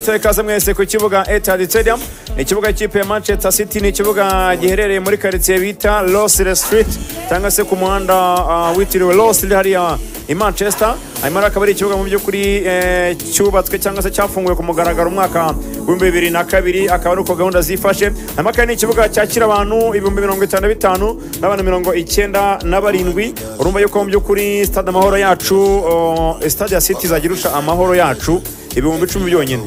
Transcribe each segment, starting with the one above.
tubaye kaza mwese ku kibuga Etihad Stadium. Ni kibuga cy'ipe ya Manchester City, ni kibuga giherereye muri quartier bita Rossley Street cyangwa se ku muhanda witiriwe Rossley hariya i Manchester. Hanyuma akaba ari ikibuga mu by'ukuri cyubatswe cyangwa se cyafunguwe ku mugaragaro umwaka wa 2002, akaba ari uko gahunda zifashe. Hanyuma kandi ikibuga cyakira abantu 55,000 n'abantu 97. Urumva yuko mu by'ukuri stade amahoro yacu stade ya City zagirusha amahoro yacu 10,000 byonyine.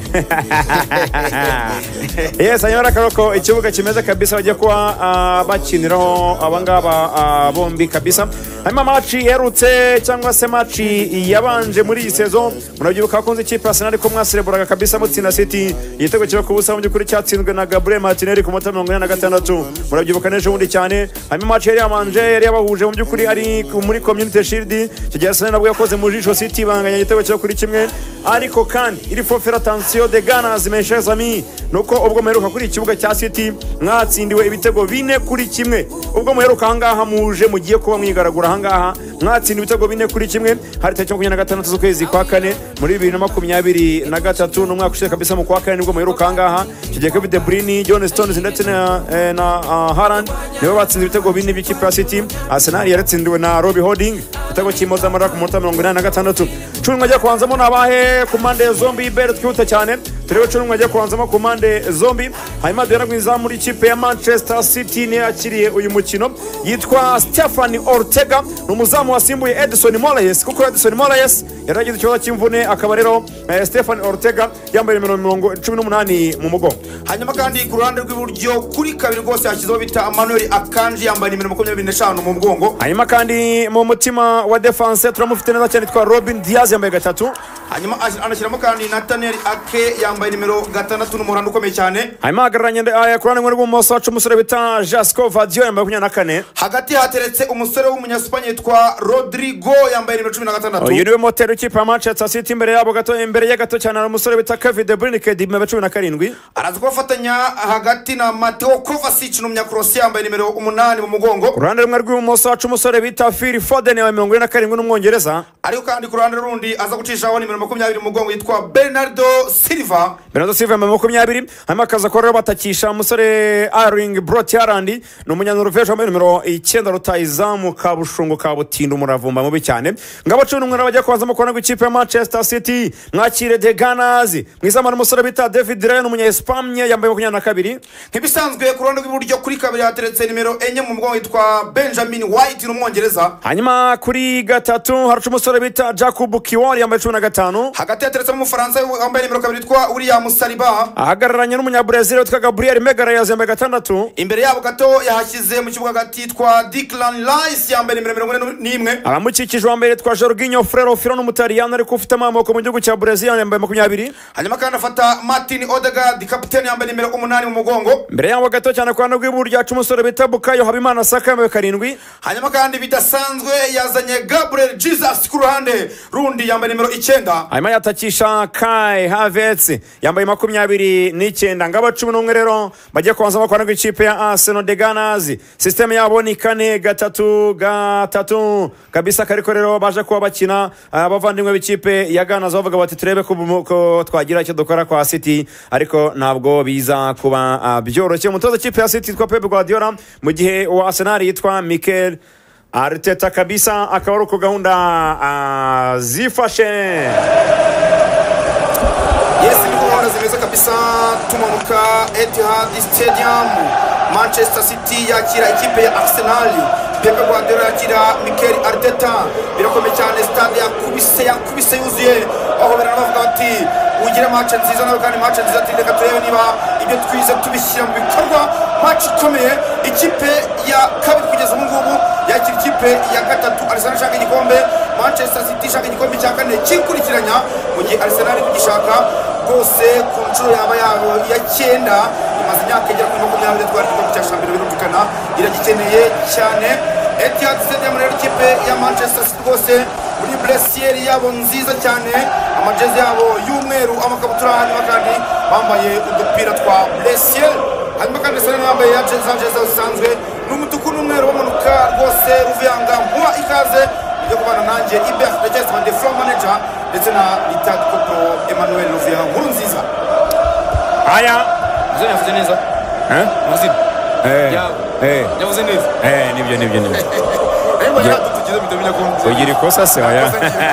Yes, hanyuma akaroko ikibuga kimeze kabisa bajya kuba bakiniraho abangaba bombi kabisa. Hanyuma match yerutse cyangwa se match yabanje muri iyi season, murabyibuka akunze ikipe Arsenal ko mwasereburaga kabisa mutsinda City igitego cyo kubusa mu by'ukuri cyatsinzwe na Gabriel Martinelli ku mota 46. Murabyibuka nejo bundi cyane. Hanyuma match yari yabahuje mu by'ukuri ari muri Community Shield, kigiye Arsenal nabwo yakoze mu jisho City banganya igitego cyo kuri kimwe. Ariko kandi il faut faire attention des Gunners mes chers amis, nuko ubwo muheruka kuri ikibuga cya City mwatsindiwe ibitego 4-1. Ubwo muheruka hangaha muje mugiye kuba mwigaragura hangaha mwatsindiwe ibitego 4-1 hari tariki 26 z'ukwezi kwa 4 muri 2023 no mwaka ushize kabisa mu kwa 4 nibwo muheruka hangaha kigiye Kevin De Bruyne, John Stones ndetse na Haaland nibo batsinze ibitego 4 by'ikipe ya City. Arsenal yaratsindiwe na Robbie Holding igitego cy'imoza mara ku mota 86. Cumi ajya kwanzamo nabahe ku mande zombi ibere twihuta cyane turebe cumi ajya kwanzamo ku mande zombi. Hanyuma duhera mwiza muri ikipe ya Manchester City ni yakiriye uyu mukino yitwa Stefan Ortega, n'umuzamu wasimbuye Edson Moraes kuko Edson Moraes yaragize ikibazo cy'imvune, akaba rero Stefan Ortega yambaye nimero 18 mu mugongo. Hanyuma kandi ku ruhande rw'iburyo kuri kabiri rwose yashyizeho bita Emmanuel Akanji yambaye nimero 25 mu mugongo. Hanyuma kandi mu mutima wa defense turamufite neza cyane twa Robin Diaz yambaye 3. Hanyuma anashyiramo kandi Nathaniel Ake yambaye nimero 6 n'umuhanda ukomeye cyane. Hanyuma agaranye ku ruhande rw'ibumoso wacu umusore bita Jasco Vadio yambaye 24. Hagati hateretse umusore w'umunyasipanye yitwa Rodrigo yambaye nimero 16. Uyu niwe moteri w'ikipe ya Manchester City. Imbere yabo gato, imbere ya gato cyane hari umusore bita Kevin De Bruyne nimero 17. Araza kubafatanya hagati na Mateo Kovacic n'umunyakroatia yambaye nimero 8 mu mugongo. Ku ruhande rumwe rw'ibumoso wacu umusore bita Phil Foden yambaye 27 n'umwongereza. Ariko kandi ku ruhande rundi aza gucishaho nimero 20 mu mugongo yitwa Bernardo Silva yambaye 20. Hanyuma akaza ko rero batakisha umusore Erling Braut Haaland n'umunyanorvege wambaye nimero 9 rutayizamu kabushungu kabutinda umuravumba mubi cyane. Ngabo 11 bajya kwazamo kona gw'ikipe ya Manchester City mwakire The Gunners mwizamana umusore bita David Raya n'umunya-Espagne yambaye 22. Nk'ibisanzwe ku ruhande rw'iburyo kuri kabiri hateretse nimero 4 mu mugongo yitwa Benjamin White n'umwongereza. Hanyuma kuri gatatu hari umusore bita Jacob Kiwar yambaye 15. Hagati hateretse umufaransa wambaye nimero 2 yitwa William Saliba ahagararanye n'umunya-Brazil witwa Gabriel Magalhaes yambaye 6. Imbere yabo gato yahashyize mu kibuga hagati yitwa Declan Rice yambaye nimero 41. Abamukikije wambaye yitwa Jorginho Frero n'umutaliyani ariko ufite amaboko mu gihugu cya Brazil yambaye 20. Hanyuma kandi afata Martin Odegaard kapiteni yambaye nimero 8 mu mugongo. Imbere yabo gato cyane kwa rw'iburyo yacu umusore bita Bukayo Habimana Saka yambaye 7. Hanyuma kandi bidasanzwe yazanye Gabriel Jesus ku ruhande rundi yambaye nimero 9. Hanyuma yatakisha Kai Havertz yambaye 29. Ngabo 11 rero bagiye kwanza bakwana rw'ikipe ya Arsenal The Gunners. System yabo ni 4-3-3 kabisa, kariko rero baje kuba bakina abavandimwe b'ikipe ya Gunners bavuga bati turebe ko twagira icyo dukora kwa City, ariko ntabwo biza kuba byoroshye. Umutoza ikipe ya City twa Pep Guardiola mu gihe wa Arsenal yitwa Mikel Arteta kabisa, akaba ari uko gahunda zifashe. Yes, gahunda zimeze kabisa. Tumanuka Etihad Stadium, Manchester City yakira ikipe ya Arsenal, Pep Guardiola yakira Mikel Arteta. Birakomeye cyane, stade yakubise yuzuye, aho baravuga bati ugira match nziza nawe kandi match nziza tindeka turebe niba ibyo twize tubishyira mu bikorwa. Match ikomeye, ikipe ya kabiri kugeza ubu ngubu yakira ikipe ya gatatu. Arsenal ishaka igikombe, Manchester City ishaka igikombe cya kane kikurikiranya, mu gihe Arsenal iri kugishaka rwose ku nshuro yaba yabo ya 9. Imaze imyaka igera kuri 20 twari igikombe cya shampiyona, birumvikana iragikeneye cyane. Etihad Stadium rero ikipe ya Manchester City rwose muri blessiere yabo nziza cyane, amajezi yabo y'umweru, amakabutura, hanyuma kandi bambaye udupira twa blessiere. Hanyuma kandi Arsenal bambaye ya jezi zisanzwe n'umutuku n'umweru bamanuka rwose. Ruvuyanga muha ikaze yo kubana nanjye Ibert Regis Van de Floor Manager ndetse na Litad Kopro Emmanuel Ruvuyanga nkuru nziza. aya Muzini yavuze neza. Muzini. Yavuze neza. nibyo Ariko tugize bitamenya ko ugira ikosa se aya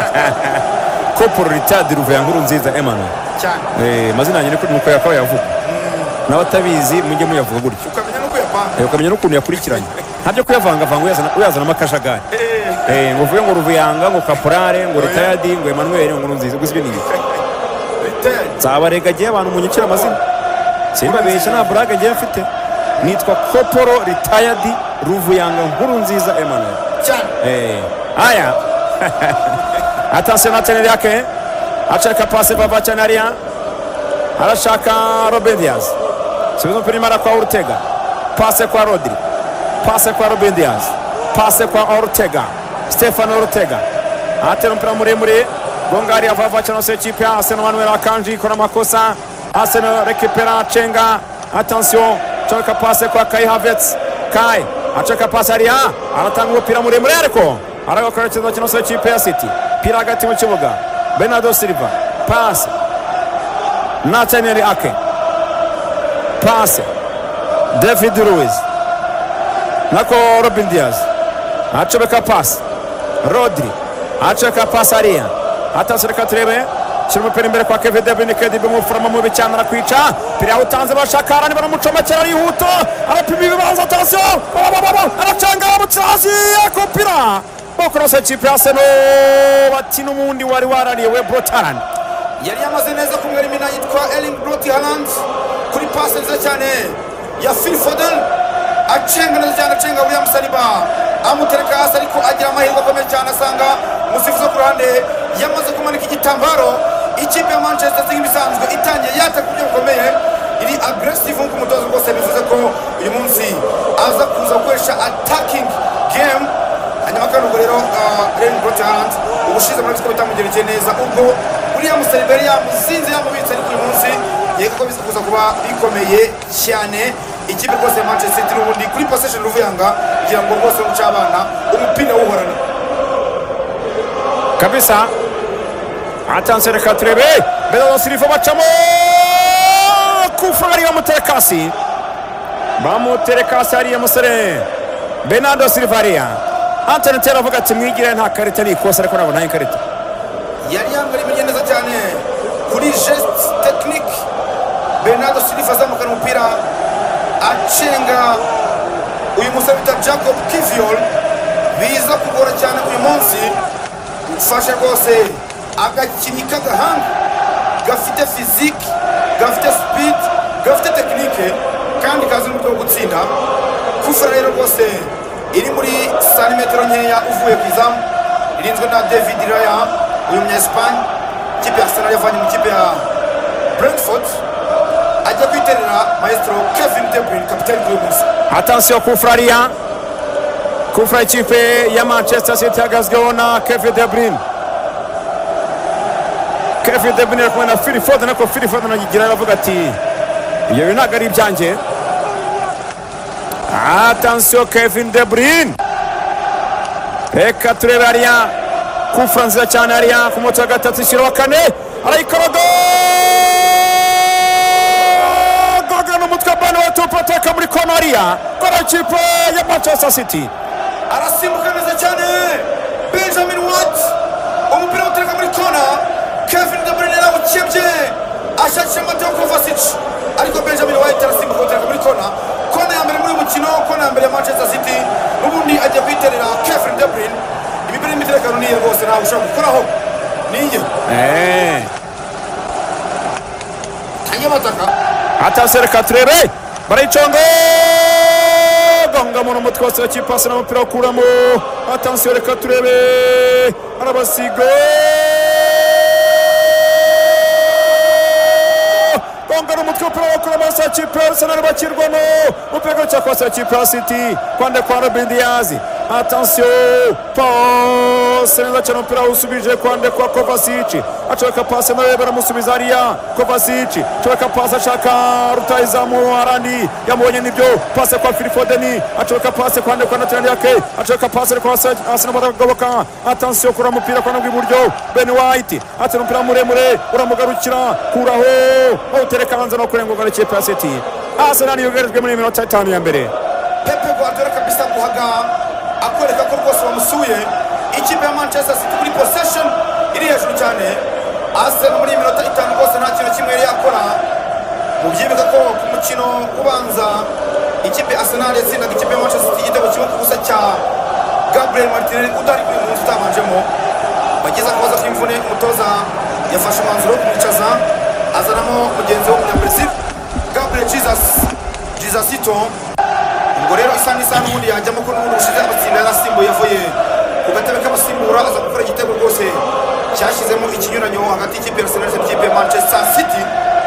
Koporo Ritadi Ruvuya nkuru nziza Emmanuel cyane. mazina yanjye nuko yakaba yavuga n'abatabizi mujye muyavuga gutyo Ukamenya no kuyapanga. ukamenya n'ukuntu yakurikiranye ntabyo kuyavangavanga uyazanamo akajagari ngo uvuge ngo Ruvuyanga ngo Kaporare ngo Ritadi ngo Emmanuel ngo nziza gusa ibyo ni ibiki nzabarega agiye abantu munyukira amazina simbabeshya nta burage agiye mfite nitwa Koporo Ritadi Ruvuyanga nkuru nziza Emmanuel cyane. aya attention Nathan yake acheka pasi baba chanaria arashaka Ruben Diaz sibizo primara kwa Ortega pase kwa Rodri pase kwa Ruben Diaz pase kwa Ortega Stefano Ortega atera mpira muremure Gongari avava cyane se ikipe ya Arsenal Manuel Akanji ikora makosa Arsenal recupera Chenga attention cheka pase kwa Kai Havertz Kai acheka pasi aria anatanga umupira muremure ariko aragakora cyane cyane se ikipe ya City pira hagati mu kibuga Bernardo Silva pass Nathaniel Ake pass David Luiz nako Ruben Diaz acobeka pass Rodri aceka pass aria atasireka turebe kirimo pera imbere kwa Kevin De Bruyne kedi bimufurama mu bicyana kwica pira utanze bashakara ni baramucomekera yihuto arapima ibibanza attention aracanga amutsasi akopira Bokorose ikipe Arsenal bati n'umundi wari warariwe Brotaran Yari yamaze neza kumwe rimina yitwa Erling Brot Haaland kuri pass neza cyane ya Phil Foden acenga neza cyane acenga William Saliba amutereka hasi ariko agira amahirwe akomeye cyane asanga musifuzi ku ruhande yamaze kumanika igitambaro ikipe ya Manchester City bisanzwe itangiye yata ku buryo bukomeye iri aggressive nk'uko umutoza rwose bivuze ko uyu munsi aza kuza gukoresha attacking game hanyuma kandi ubwo rero Erling Brot Haaland ubushize muri ko bitamugerekeye neza ubwo William Saliba yamuzinze yamubitse ariko uyu munsi yego ko biza kuza kuba bikomeye cyane ikipe rwose ya Manchester City n'ubundi kuri possession Ruvuyanga kugira ngo rwose umuca abana umupira wuhorana kabisa attention reka turebe Bernardo Silva bacamo kufari bamuterekasi hariya musore Bernardo Silva hariya Anthony Taylor avuga ati mwigire nta karita ni ikosa ariko nabona ikarita yari yambaye imigendeza cyane kuri geste technique Bernardo Silva azamukana umupira acenga uyu musore bita Jacob Kiviol biza kugora cyane uyu munsi ufashe rwose agakinnyi k'agahanga gafite physique gafite speed gafite technique kandi kazi n'umutwe wo gutsinda kufura rero rwose iri muri santimetero nkeya uvuye ku izamu irinzwe na David Raya uyu munya-Espagne ikipe ya Arsenal yavanye mu kipe ya Brentford ajya kwiterera maestro Kevin De Bruyne kapiteni w'uyu munsi. Attention kufra ikipe ya Manchester City agazweho na Kevin De Bruyne ari kumwe na Phil Foden ariko Phil Foden agigira aravuga ati ibyo bintu ntabwo ari ibyanjye. Attention Kevin De Bruyne reka turebe hariya kufra nziza cyane hariya ku munota wa gatatu ishyira wa kane arayikoroga gogana umutwe bane wa tupateka muri kona hariya kora ikipe ya Manchester City arasimbuka neza cyane Benjamin White umupira utereka muri kona Kevin De Bruyne arawukebye ashakisha Mateo Kovacic ariko Benjamin White arasimbuka utereka muri kona ya mbere muri mukino kona ya mbere ya Manchester City n'ubundi ajya kwiterera Kevin De Bruyne imipira y'imiterekano niye rwose ntawe ushobora gukoraho niye tanyamataka atasereka turebe barayiconga gonga mu mutwe wose w'ikipasi n'umupira ukuramo attention reka turebe arabasiga gonga n'umutwe w'umupira ukuramo wose w'ikipe Arsenal bakirwamo umupira cyakose w'ikipe ya City kwande kwa Ruben Diaz attention passe neza cyane umupira usubije kwande kwa Kovacic acaka passe nawe baramusubiza ariya Kovacic acaka passe ashaka rutayizamu arandi yamubonye nibyo passe kwa Phil Foden acaka passe kwande kwa Nathan yake acaka passe kwa Arsenal baragoboka attention kura umupira kwa n'iburyo Ben White atera umupira muremure uramugarukira kuraho utereka hanze no kurengurwa n'ikipe ya City Arsenal yugarijwe muri minota 5 ya mbere Pepe Guardiola kabisa guhaga akwereka ko rwose bamusuye ikipe ya Manchester City kuri possession iri hejuru cyane Arsenal muri minota 5 rwose nta kintu kimwe yari yakora mu byibuka ko ku mukino ubanza ikipe ya Arsenal yatsindaga ikipe ya Manchester City igitego kimwe ku busa cya Gabriel Martinelli utari kuri munsi utabanjemo bageza kubaza kw'imvune umutoza yafashe umwanzuro wo kumwicaza azanamo mugenzi w'umunyabrazil Gabriel Jesusito ubwo rero isa n'isa n'ubundi yajyamo ko n'ubundi bushize abatsinda yarasimbuye yavuye ku gatebe k'abasimbura aza gukora igitego rwose cyashyizemo ikinyuranyo hagati y'ikipe ya Arsenal n'ikipe ya Manchester City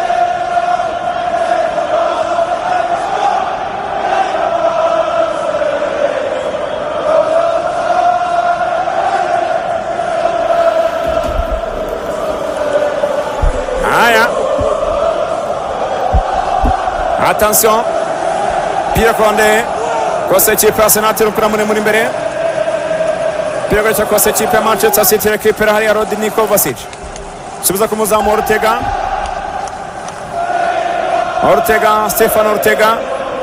attention Pierre Konde kose ikipe Arsenal umupira muremure imbere Pierre gacha kose ikipe ya Manchester City rekipera hariya Rodney Kovacic subiza ku muzamu Ortega Stefan Ortega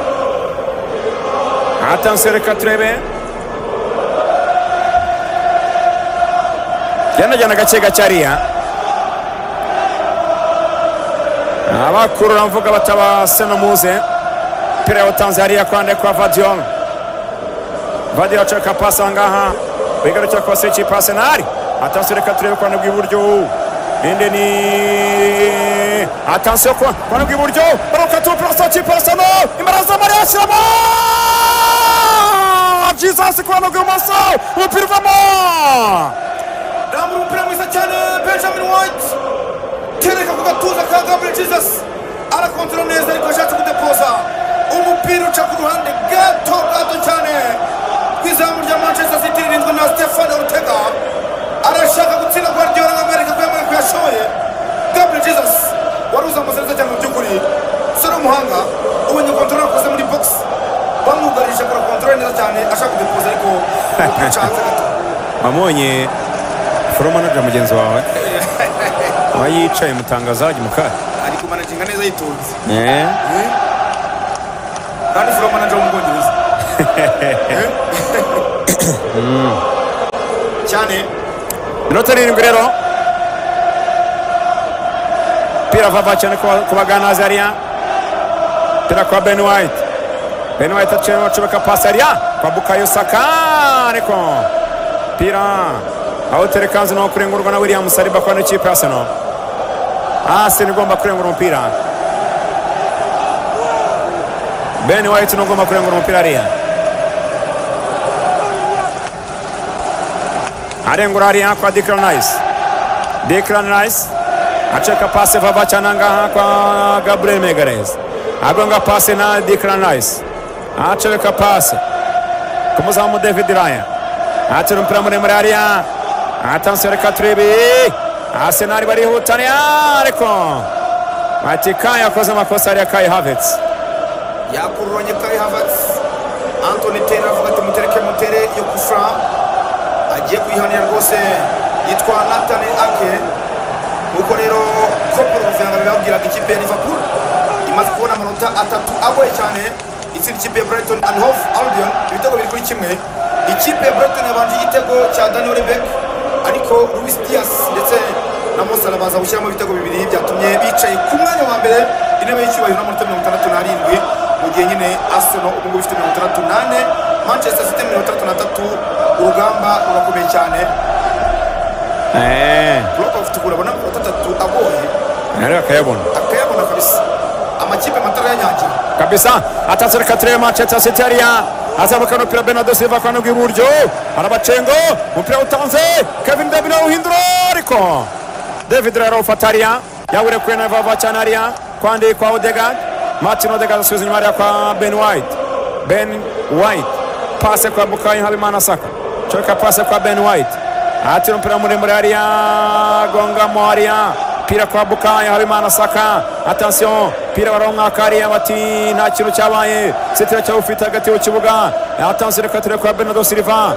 attention reka turebe jana gake hariya abakurura mvuga bataba Senamuze pira wa Tanzania kwande kwa Vadiol chaka pasa ngaha bigarukira kwa Sechi Arsenal attention reka turebe kwande bw'iburyo inde ni attention kwande bw'iburyo barokatu Sechi Arsenal imbaraza Maria Shiramo Jesus kwande bw'imoso umupira vamo damu umupira mwiza cyane Benjamin White tereka ku gatuza ka Gabriel Jesus arakontrola neza ariko ashatse kudepoza umupira uca ku ruhande gato cyane kwizamu rya Manchester City rinzwe na Stefan Ortega arashaka gutsinda Guardiola ngamwereka ko yamara kuyashoye Gabriel Jesus waruza amasezerano cyane mu by'ukuri sura umuhanga ubonye kontrola akoze muri box bamugarisha kora kontrola neza cyane ashaka kudepoza ariko ucanze gato amonye floor manager mugenzi wawe ayicaye mutangazaji mukara ari kumanaginga neza yitonze kandi floor manager w'umubongereza cyane minota 7 rero pira vava cyane ku bagana Azaria pira kwa Ben White acubaka pasi ariya kwa Bukayo Saka ariko pira awuterekanze no kurengurwa na William Saliba kwa n'ikipe Arsenal Arsenal igomba kurengura umupira Ben White nugomba kurengura umupira ariya arengura ariya kwa Declan Rice acheka pasi vava cyane ngaha kwa Gabriel Magalhaes agonga pasi na Declan Rice acheka pasi kumuzamu David Raya atera umupira muremure ariya attention reka turebe Arsenal barihutana ariko Matika yakoze amakosa ariya Kai Havertz yakururanye Kai Havertz Anthony Taylor avuga ati mutere yo kufra agiye kwihanira rwose yitwa Nathan Ake nuko rero koporo kuvanga bibabwiraga ikipe ya Liverpool imaze kubona amanota 3 agoye cyane itsinda ikipe ya Brighton and Hove Albion ibitego biri kuri kimwe ikipe ya Brighton yabanje igitego cya Daniel Welbeck ariko Luis Diaz ndetse na Mo Salah baza gushyiramo ibitego bibiri byatumye bicaye ku mwanya wa mbere intebe y'icyubahiro n'amanota 67 mu gihe nyine Arsenal ubu ngubu ifite 68 Manchester City 33 urugamba rurakomeye cyane Klopp afite kurabona 3 agoye ariko akayabona kabisa amakipe matara yanyagiye kabisa atasere katre Manchester City ariya azamuka no pira Bernardo Silva kwa nubwo iburyo arabacengo umupira utanze Kevin De Bruyne uhindura ariko David Raya ufataria yawure kwena vava chanaria kwande kwa Odegaard Martin Odegaard asubiza inyuma kwa Ben White pase kwa Bukayo Habimana Saka coka pase kwa Ben White atira umupira muremure hariya gongamo hariya pira kwa Bukayo Habimana Saka attention pira baronka hariya bati nta kintu cyabaye setira cyawufite hagati mu kibuga attention reka ture kwa Bernardo Silva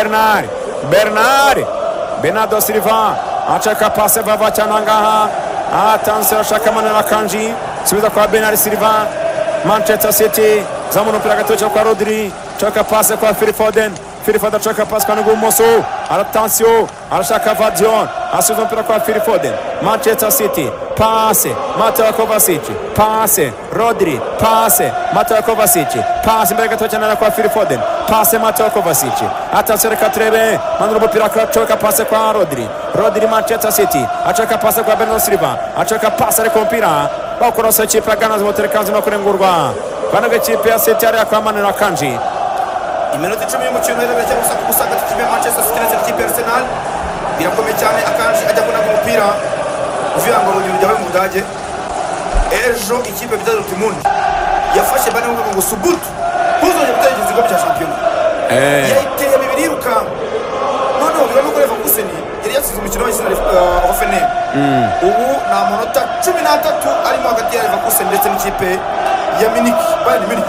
Bernardo Silva achaka pase vava cyane ngaha attention ashaka Manela Kanji subiza kwa Bernardo Silva Manchester City zamuna mpira gatocha kwa Rodri choka pase kwa Phil Foden choka pase kwa Ngumoso attention arashaka Vadion asubiza mpira kwa Phil Foden Manchester City pase Mateo Kovacic pase Rodri pase Mateo Kovacic pase mbere gatocha na kwa Phil Foden pase Mateo Kovacic attention katrebe manura mpira kwa choka pase kwa Rodri Manchester City achoka pase kwa Bernardo Silva achoka pase kwa mpira bakorosa ikipe ya Ghana zimoterekanze no kurengurwa banaga ikipe ya City ari kwa Manela Kanji iminota 10 y'umukino uherereye gusa hagati y'ikipe ya Manchester City n'ikipe ya Arsenal birakomeye cyane Akanji ajya kunaga umupira uvuye ngo urugero ryawe mu Budage ejo ikipe ya Dortmund yafashe bane ngo Subutu kuzongera gutegeza igikombe cya shampiyona yayiteye bibiri yiruka none ubiro no kureva kuseni yari yasize umukino wa Hoffenheim ubu na amanota 13 arimo hagati ya Leverkusen ndetse n'ikipe ya Bayern Munich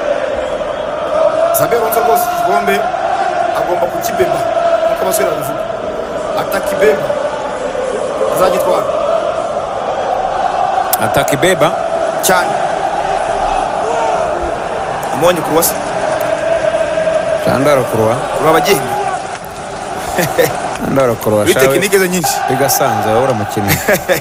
Xabi Alonso rwose igikombe agomba kukibeba nk'uko abasore babivuga atakibeba azagitwara atakibeba cyane umonye kuruwasi Chandaro kuruwa abagenga Chandaro kuruwa bite tekinike ze nyinshi bigasanze ura mukino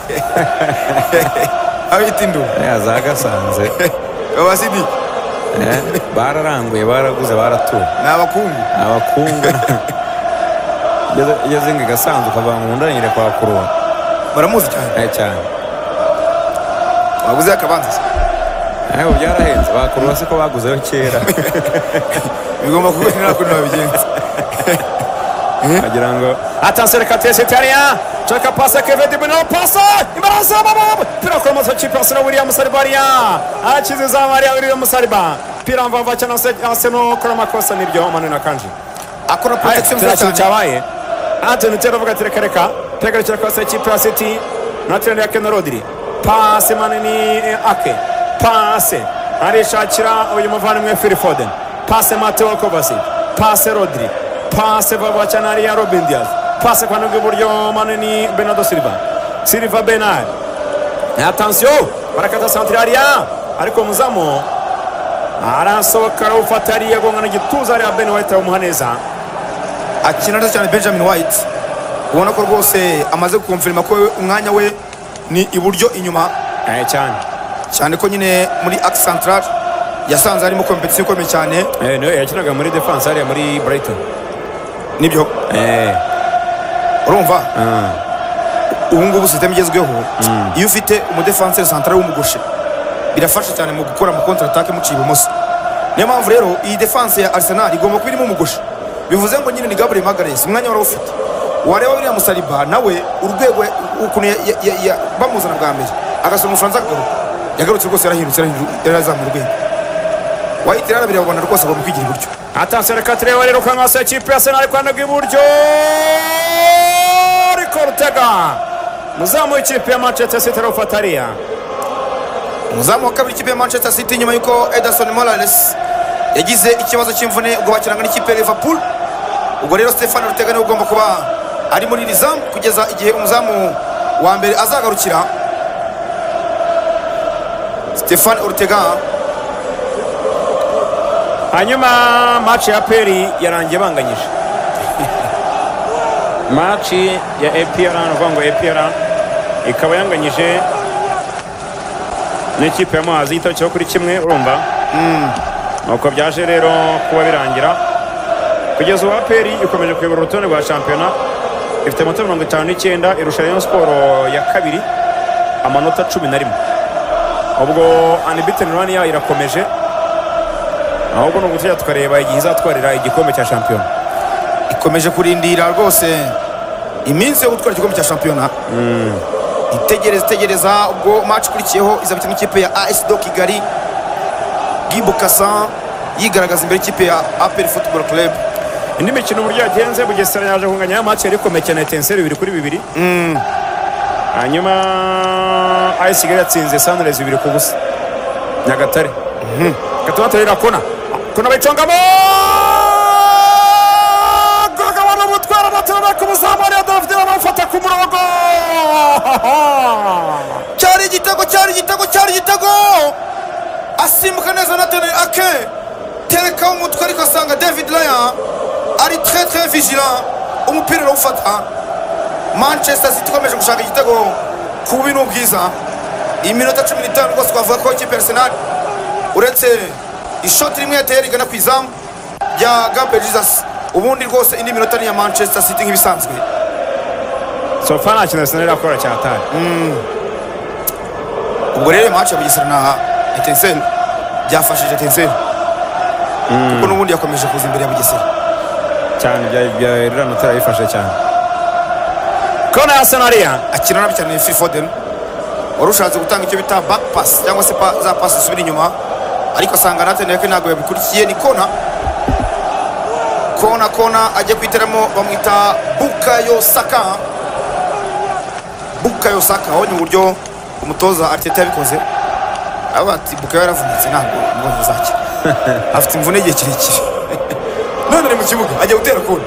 abitindu yazagasanze abasidi bararanguye baraguze baratuye n'abakungu yazenga gasanzwe ukava mu ndanyire kwa kuruwa baramuzi cyane waguze akabanza byarahenze bakuruwa se ko baguzeho kera bigomba kubenera ko nabigenza agira ngo attention reka tese Italia choka pasa Kevin De Bruyne pasa imbaraza baba pira kwa masa chipasa na William Saliba achize za Maria William Saliba pira mvava cyane Arsenal kora makosa nibyo Manela Kanji akora protection cyane cyabaye Anthony teravuga terekareka tegarikira kwa ikipe City na trend ya Ken Rodri pase manini ake pase arishakira uyu muvandimwe Phil Foden pase Mateo Kovacic pase Rodri pase vava cyane ya Ruben Dias pase kwa ndugu buryo manini Bernardo Silva Bernard attention barakata centralia ariko muzamo arasohoka ufatariye gongana gituza ari Ben White umuhaneza akina neza cyane Benjamin White ubona ko rwose amaze gukonfirma ko umwanya we ni iburyo inyuma cyane ko nyine muri axe central yasanze harimo competition ikomeye cyane no yakinaga muri defense ari muri Brighton nibyo urumva ubu ngubu system igezweho iyo ufite umudefenseur central w'umugoshe birafasha cyane mu gukora mu counter attack mu cibumoso niyo mpamvu rero iyi defense ya Arsenal igomba kuba irimo umugoshe bivuze ngo nyine ni Gabriel Magalhaes umwanya wari ufite wareba William Saliba nawe urwego ukuntu bamuzana bwa mbere agasoma umufaransa agaruka yagarutse rwose yarahindutse yarazamura urwego White rero birabona rwose agomba kwigira iburyo attention reka turebe rero kwa ngasa ikipe ya Arsenal kwa ndugu iburyo Ortega muzamu w'ikipe ya Manchester City Rofataria umuzamu wa kabiri ikipe ya Manchester City nyuma yuko Ederson Morales yagize ikibazo cy'imvune ubwo bakiranga n'ikipe ya Liverpool ubwo rero Stefano Ortega niwe ugomba kuba ari muri rizamu kugeza igihe umuzamu wa mbere azagarukira Stefano Ortega hanyuma match ya Peri yarangiye banganyije match ya APR n'uvango APR ikaba yanganyije n'ikipe ya Muhazi itokiho kuri kimwe urumva nuko byaje rero kuba birangira kugeza ubu APR ikomeje kuyobora urutonde rwa shampiyona ifite amanota 59 irusha Rayon Sport ya kabiri amanota 11 ubwo unbeaten run yayo irakomeje ahubwo no gutya tukareba igihe izatwarira igikombe cya shampiyona ikomeje kurindira rwose iminsi yo gutwara igikombe cya shampiyona itegereza ubwo match kurikiyeho izabita n'ikipe ya AS do Kigali Gibukasa yigaragaza imbere y'ikipe ya APR Football Club. indi mikino uburyo yagenze Bugesera yaje kunganya match yari komeye na Etincelle 2-2 hanyuma AS Kigali yatsinze Sunrise 2-0 Nyagatare Katubatorera kona bayicongamo gagabana mutwara batana ku muzamari ya David arafata ku murongo cyari igitego asimbuka neza na Daniel Ake tereka umutwe ariko asanga David Laya ari très vigilant umupira urawufata. Manchester City ikomeje gushaka igitego ku bintu bwiza. Iminota 15 rwose twavuga ko ikipe Arsenal uretse ishoti rimwe yateye rigana ku izamu rya Gabriel Jesus, ubundi rwose indi minota ni ya Manchester City nk'ibisanzwe. so far nta kintu Arsenal irakora cyatari ubwo rero match ya Bugesera na Etincelle byafashije Etincelle kuko n'ubundi yakomeje kuza imbere ya Bugesera cyane bya Ranotera yifashe cyane. Kona ya Arsenal akina nabi cyane Phil Foden warushatse gutanga icyo bita back pass cyangwa se za pass zisubira inyuma, ariko asanga Nathan Ake ntabwo yabikurikiye. Ni kona ajya kwiteramo bamwita Bukayo Saka aho ni uburyo umutoza Arteta yabikoze. Abati Bukayo yaravunitse ntabwo ngo uzakira afite imvune igihe kirekire none ari mu kibuga ajya gutera kona.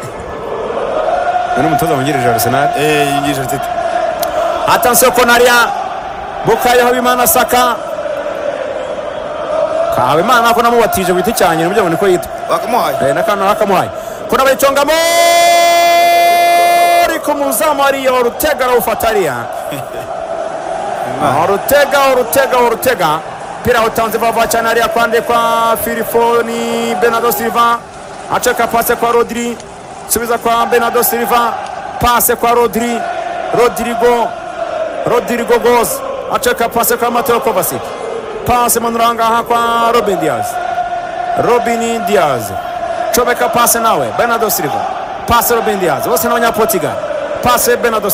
ni umutoza wungirije Arsenal yingirije Arteta. Attention Konaria Bukayo Habimana Saka Habimana ko namubatije gwiti cyane nibyo niko yitwa bakamuhaye nakamuhaye kona bayicongamo ariko muzamari ya Ortega rawufataria Ortega pira utanze bava cyane ari akwande kwa Filifoni Bernardo Silva acheka pase kwa Rodri subiza kwa Bernardo Silva pase kwa Rodrigo Goes acheka pase kwa Mateo Kovacic pase manuranga kwa Robin Diaz chobeka pase nawe Bernardo Silva pase Robin Diaz bose n'abanya Portugal pase Bernardo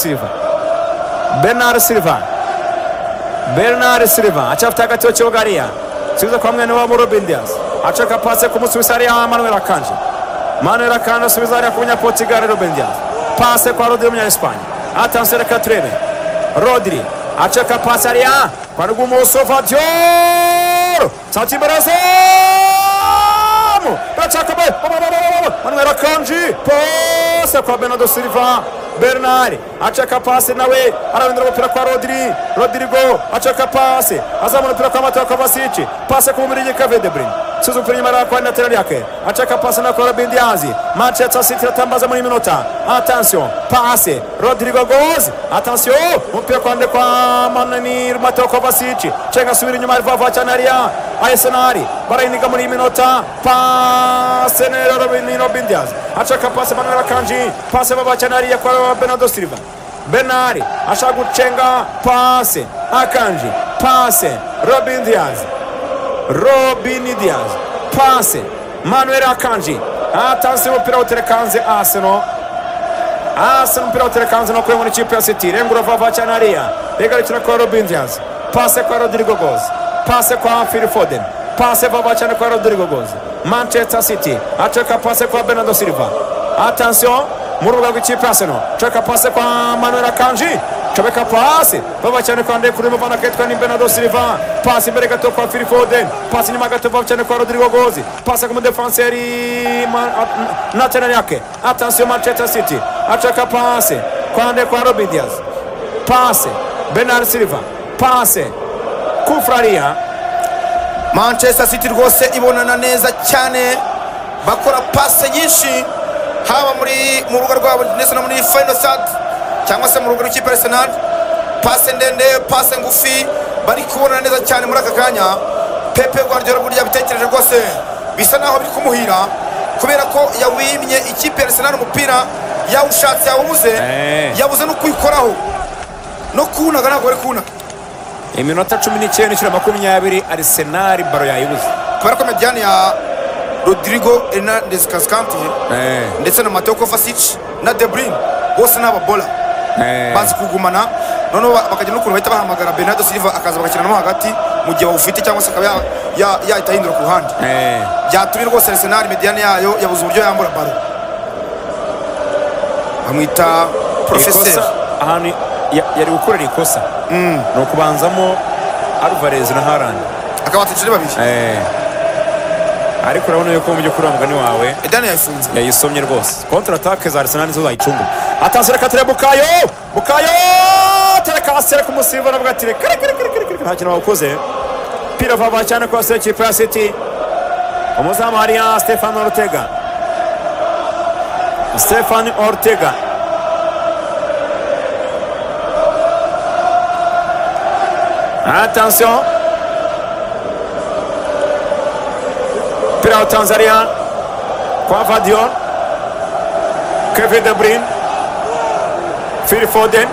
achafta hagati y'Ogaria subiza kwa mwene wa Robin Diaz acheka pase ku Musuwisari ya Manuel Akanji subiza ari ku banya Portugal Robin Diaz pase kwa Rodri mu Espanya. Attention reka turebe Rodri acheka pase ariya kwa Rugumo Sofadior Santi Barazo Bachaka Manuel Akanji pase kwa Bernardo Silva Bernard acheka pase nawe arabindira umupira kwa Rodrigo acheka pase azamura umupira kwa Mateo Kovacic pase ku Murigi Kevin De Bruyne suzu umupira nyuma kwa Nathan Ake acheka pase na kwa Robin Diaz. Manchester City atambaza muri minota. Attention pase Rodrigo Goes attention umupira kwande kwa Mateo Kovacic chenga subira nyuma Vava Chanaria Arsenal barayiniga muri minota pase na Robin Diaz acheka pase Manuel Akanji pase Vava Chanaria kwa Bernardo Silva Bernard ashaka gucenga pase Akanji pase Robin Diaz pase Manuel Akanji. Attenzione umupira uterekanze Arsenal umupira uterekanze no kuri mu ikipe ya City rengura Vava Chanaria regarukira kwa Robin Diaz pase kwa Rodrigo Goes pase kwa Phil Foden pase Vava Chanaria kwa Rodrigo Goes. Manchester City acheka pase kwa Bernardo Silva. Attention mu rubuga rw'ikipe Arsenal cheka pase kwa Manuel Akanji chobeka pase Vava Chanaria kwa ndeye kuri muvana ketwa ni Bernardo Silva pase imbere gato kwa Phil Foden pase nyuma gato Vava Chanaria kwa Rodrigo Goes pase comme défenseur Nathan Ake. Attention Manchester City acheka pase kwa Robin Diaz pase Bernardo Silva pase Kufraria. Manchester City rwose ibonana neza cyane bakora pase nyinshi haba mu rugo rwabo ndetse no muri final third cyangwa se mu rugo rw'ikipe Arsenal pase ndende pase ngufi bari kubonana neza cyane muri aka kanya. Pepe Guardiola burya bitekereje rwose bisa naho biri kumuhira kubera ko yawimye ikipe Arsenal umupira yawushatse yabuze no kuyikoraho no kunaga ntabwo bari kuna iminota 19 n'ishira 20 Arsenal baro yayibuze kubera ko mediane ya Rodrigo Hernandez Cascante ndetse na Mateo Kovacic na De Bruyne bose n'ababola bazi kugumana noneho bakajya no kuntu bahita bahamagara Bernardo Silva akaza bagakinamo hagati mu gihe bawufite cyangwa se akaba yahita ahindura ku ruhande byatumye rwose Arsenal mediane yayo yabuze uburyo yambura baro bamwita professeur ahantu yari gukorera ikosa ni ukubanzamo Alvarez na Haaland akabatije babiri ariko urabona yuko mu by'ukuri umugani wawe Edane yayifunze yayisomye rwose contre attaque za Arsenal nizo zayicunga atanzira katire Bukayo terekasere ku musibo navuga ati kare nta kintu bakoze pira vava cyane kwa ikipe ya City umuzamu hariya Stefan Ortega attention pira wa Tanzania kwa Vadiol Kevin De Bruyne Phil Foden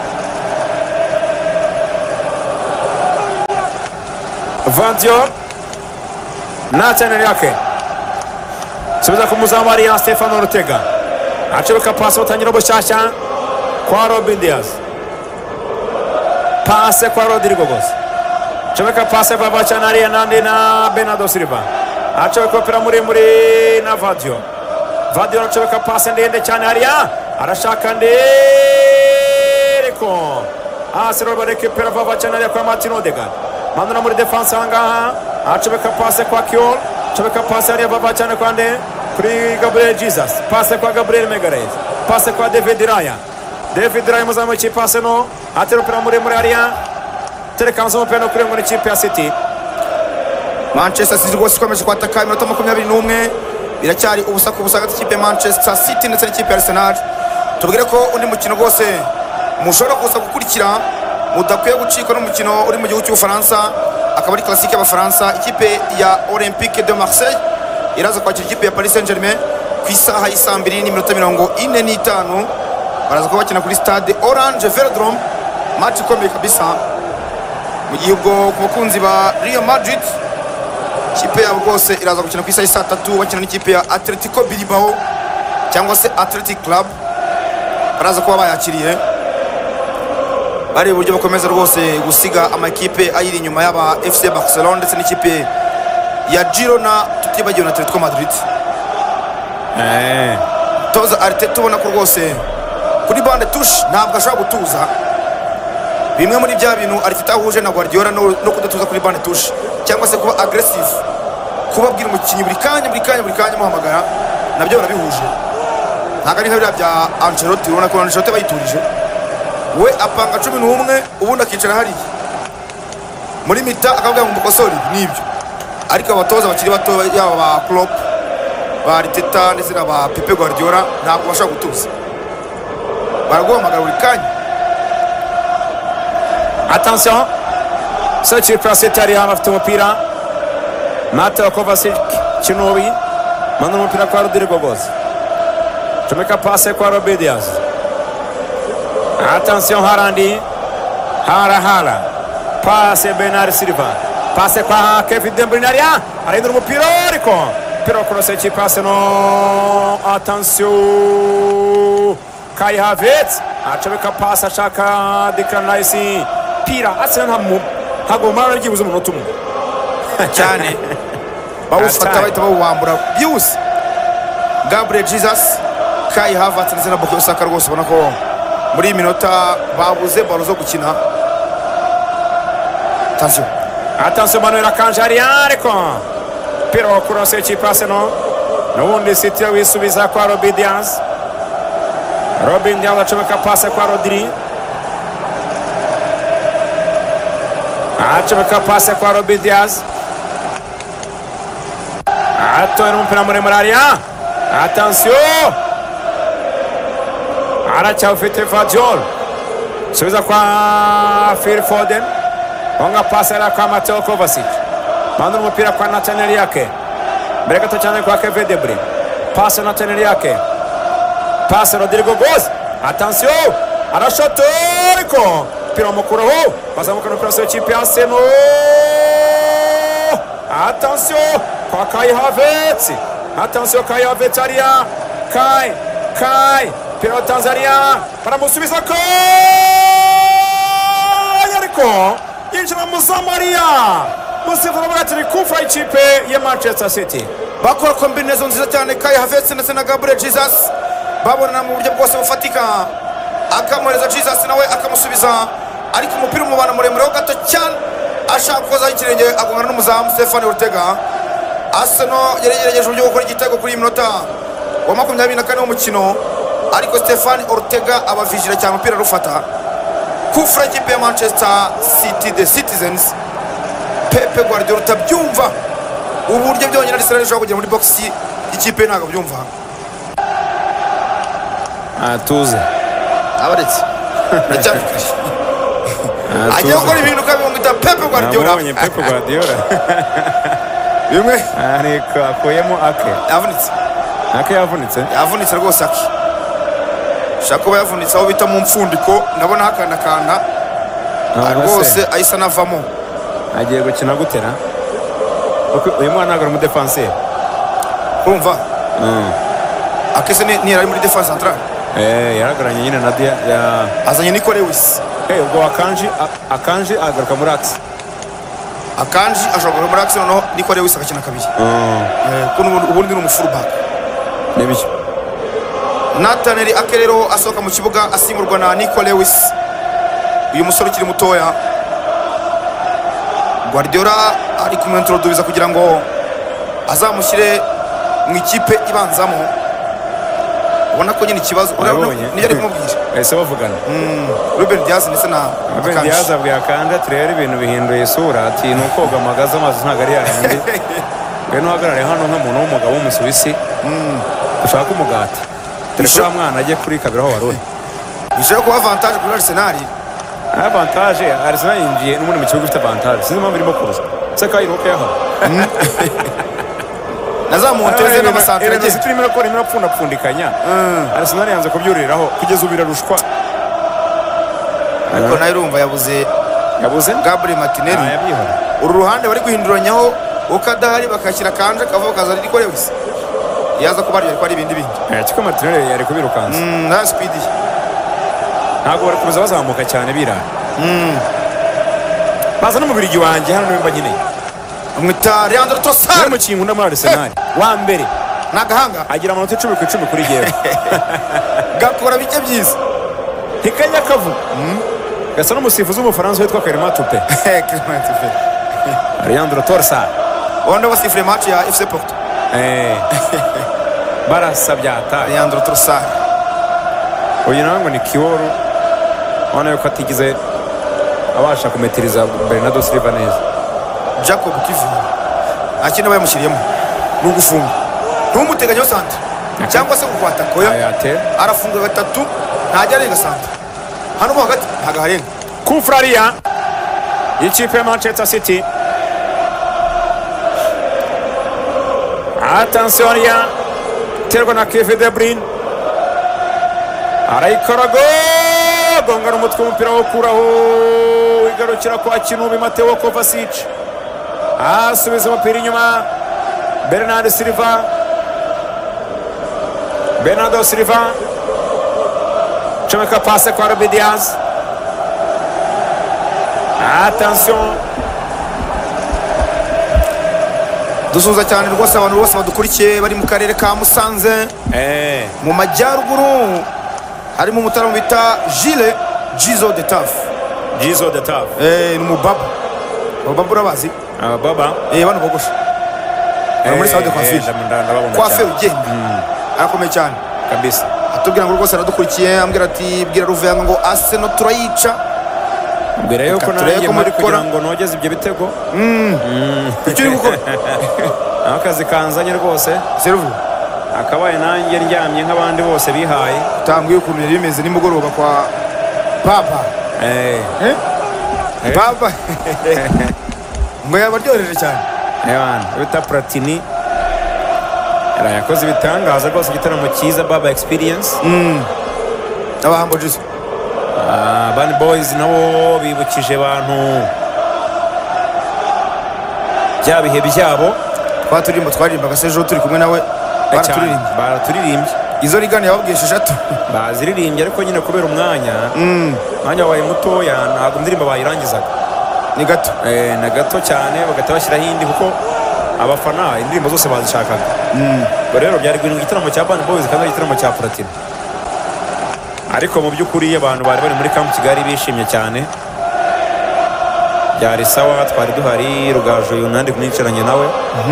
Vadiol na channel yake subiza ku muzamu hariya Stefan Ortega acheruka pasi utangira bushasha kwa Robin Diaz pase kwa Rodrigo Goes chomeka pase baba chanari nandi na Bernardo Silva achomeka pira muri na Vadiol achomeka pase ndende cyane hariya arashaka ndereko asero barekipera baba chanari kwa Martin Odegaard mandana muri defense ngaha achomeka pase kwa Kiol achomeka pase hariya baba cyane kwa nde kuri Gabriel Jesus pase kwa Gabriel Magalhaes pase kwa David Raya muzamu pase no atero pira muri hariya terekanza umupira kuri muri ikipe ya City Manchester City rwose ikomeje kwataka iminota 21 biracyari ubusa ku busa hagati y'ikipe Manchester City ndetse n'ikipe ya Arsenal tubwire ko undi mukino rwose mushobora kuza gukurikira mudakwiye gucika n'umukino uri mu gihugu cy'Ubufaransa akaba ari classique y'Abafaransa ikipe ya Olympique de Marseille iraza kwakira ikipe ya Paris Saint-Germain ku isaha y'isa 2:45 baraza kuba bakina kuri stade Orange Velodrome match ikomeye kabisa mu gihe ubwo ku bakunzi ba Real Madrid ikipe yabo rwose iraza gukina ku isaha y'isa 3 bakina n'ikipe ya Atletico Bilbao cyangwa se Athletic Club baraza kuba bayakiriye bari uburyo bakomeza rwose gusiga amakipe ayiri inyuma y'aba FC Barcelona ndetse n'ikipe ya Girona tutibagiwe na Atletico Madrid toza Arteta ubona ko rwose kuri bande touche ntabwo ashobora gutuza bimwe muri bya bintu Arteta ahuje na Guardiola no kudatuza kuri bande touche cyangwa se kuba aggressive kubabwira umukinnyi buri kanya muhamagara nabyo barabihuje ntabwo ari nk'abira bya Ancelotti ubona ko Ancelotti bayiturije we apanga 11 ubundi akicara hariya muri mita akavuga ngo mukosori nibyo ariko abatoza bakiri bato yaba ba Klopp ba Arteta ndetse na ba Pepe Guardiola ntabwo bashaka gutuza baraguhamagara buri kanya attention Sergio Prasetari afite umupira Mateo Kovacic Chinobi manda umupira kwa Rodrigo Goes chomeka pase kwa Robin Diaz attention Haaland pase Bernardo Silva pase kwa Kevin De Bruyne arahindura umupira ariko pira kurose pase no attention Kai Havertz achomeka pase ashaka Declan Rice pira Arsenal hagomba aragibuza umunota umwe cyane bawufata bahita bawambura byose Gabriel Jesus Kai Havertz ndetse na Bukayo Saka rwose ubona ko muri iyi minota babuze balo zo gukina attention Manuel Akanji ariko pira kurose pase no n'ubundi City wisubiza kwa Robin Diaz acomeka pase kwa Rodri acomeka pase kwa Robin Diaz atora umupira muremure hariya attention aracyafite Vadiol subiza kwa Phil Foden onga pase kwa Mateo Kovacic manda umupira kwa Nathaniel yake mbere gato cyane kwa Kevin De Bruyne pase Nathaniel yake pase Rodrigo Goes attention arashota ariko pira mukuraho bazamuka no pira ikipe ya Arsenal attention kwa Kai Havertz hariya Kai pira Tanzania baramusubiza ko ariko yinjira muzamu hariya umusifuzi avuga ati ni kufra ikipe ya Manchester City. bakora kombinezo nziza cyane Kai Havertz ndetse na Gabriel Jesus babonana mu buryo bwose bufatika akamureza Jesus nawe akamusubiza ariko umupira umubana muremure ho gato cyane ashaka koza ikirenge agongana n'umuzamu Stefan Ortega. Arsenal yagerageje uburyo gukora igitego kuri minota wa 24 w'umukino ariko Stefan Ortega abavijira cyane umupira rufata kufra ikipe ya Manchester City the Citizens. Pepe Guardiola tabyumva uburyo byonyine Arsenal ishobora kugera muri box ikipe ntago byumva Tuze abaretse ndacyafikaje agiye gukora ibintu kabimwita Pepe Guardiola. Nabonye Pepe Guardiola bimwe ariko akoyemo ake yavunitse rwose ake shaka kuba yavunitse aho bita mu mfundiko ndabona hakandakanda rwose ahise anavamo agiye gukina gutera uyu mwana ntabwo ari umudefanseri urumva akese ni ari muri defense centrale yaragaranye nyine na dia azanye Nico Lewis ubwo akanji agaruka muri axe akanji ashobora muri axe noneho Nico Lewis agakina kabiri kuno ubundi ni umufullback nebiki Nathaniel Ake rero asohoka mu kibuga asimurwa na Nico Lewis uyu musore ukiri mutoya. Guardiola ari kumwintroduza kugira ngo azamushyire mu ikipe ibanzamo ubona ko nyine ikibazo niyo ari kumubwira ese bavugana Ruben Diaz ndetse na Ruben Diaz abwiye akanda turere ibintu bihinduye isura ati ni ukoga amagaza amazi ntabwo ari yayandi rero uhagarare hano nk'umuntu w'umugabo w'umusuwisi ushaka umugati turi mwana ajye kuri kabiri aho waruri bishobora kuba avantage kuri Arsenal. Avantage Arsenal yinjiye n'ubundi mu kibuga ufite avantage sinzi impamvu irimo kuruza se kayiruka yaho nazamunteze n'amasantere agiye turimo gukora imipfundapfundikanya Arsenal yanze kubyuriraho kugeza ubu irarushwa ariko nayo urumva yabuze Gabriel Martinelli uru ruhande bari guhinduranyaho ukadahari bakashyira kanje kavuga kaza Nico Lewis yaza kuba ari ibindi kiko Martinelli yari kubirukanza na speed ntabwo bari kuruza bazamuka cyane birara baza n'umubirigi wanjye hano nimba nyine umwita Leandro Trossard mu kintu muri Arsenal wa mbere nagahanga agira amanota 10 kuri jewe gakora bike byiza hikanya kavu gasa n'umusifuzi w'umufaransa witwa Clément Toupé Leandro Trossard wanda wasifure match ya FC Porto barasabyata Leandro Trossard uyu nango ni Kiworu wana yuko atigize abasha kumetiriza Bernardo Silva neza. Jacob Kivu akina bayamushyiriyemo n'ugufunga n'umuteganyo sante cyangwa se gukwata koya arafunga gatatu ntajya arenga sante hano mo hagati hagaharenga kufraria ikipe ya Manchester City. Attention ya terwa na Kevin De Bruyne arayikarago gongana umutwe umupira wo kuraho igarukira kwa Kinubi Mateo Kovacic asubiza umupira inyuma Bernardo Silva chomeka pase kwa Ruben Diaz. Attention dusuza cyane rwose abantu bose badukurikiye bari mu karere ka Musanze mu majyaruguru harimo umutaramu bita Jizo de Taf ni umubaba urabazi baba bano bogosha muri Saudi Coiffure ugenda arakomeye cyane kabisa atubwira ngo rwose aradukurikiye ambwira ati bwira Ruvuyanga ngo Arsenal turayica mbere yuko nanjye muri kugira ngo nogeze ibyo bitego icyo uri gukora akazi kanzanye rwose Seruvu akabaye nanjye ndyamye nk'abandi bose bihaye utambwiye ukuntu yari bimeze nimugoroba kwa papa papa ngo yabaryohereje cyane bita Platini yakoze ibitangaza rwose igitaramo cyiza Baba Experience abahambo Jizo Bani Boys nabo bibukije abantu bya bihe byabo twaririmbaga sejo turi kumwe nawe baraturirimbye izo rigani yababwiye 6 baziririmbye ariko nyine kubera umwanya wabaye mutoya ntabwo indirimbo bayirangizaga ni gato na gato cyane bagahita bashyiraho indi kuko abafana indirimbo zose bazishakaga ubwo rero byari igitaramo cya Urban Boys kandi igitaramo cya Platini ariko mu by'ukuri abantu bari bari muri Camp Kigali bishimye cyane byari sawa twari duhari Rugaju Yunandi kumwicaranye nawe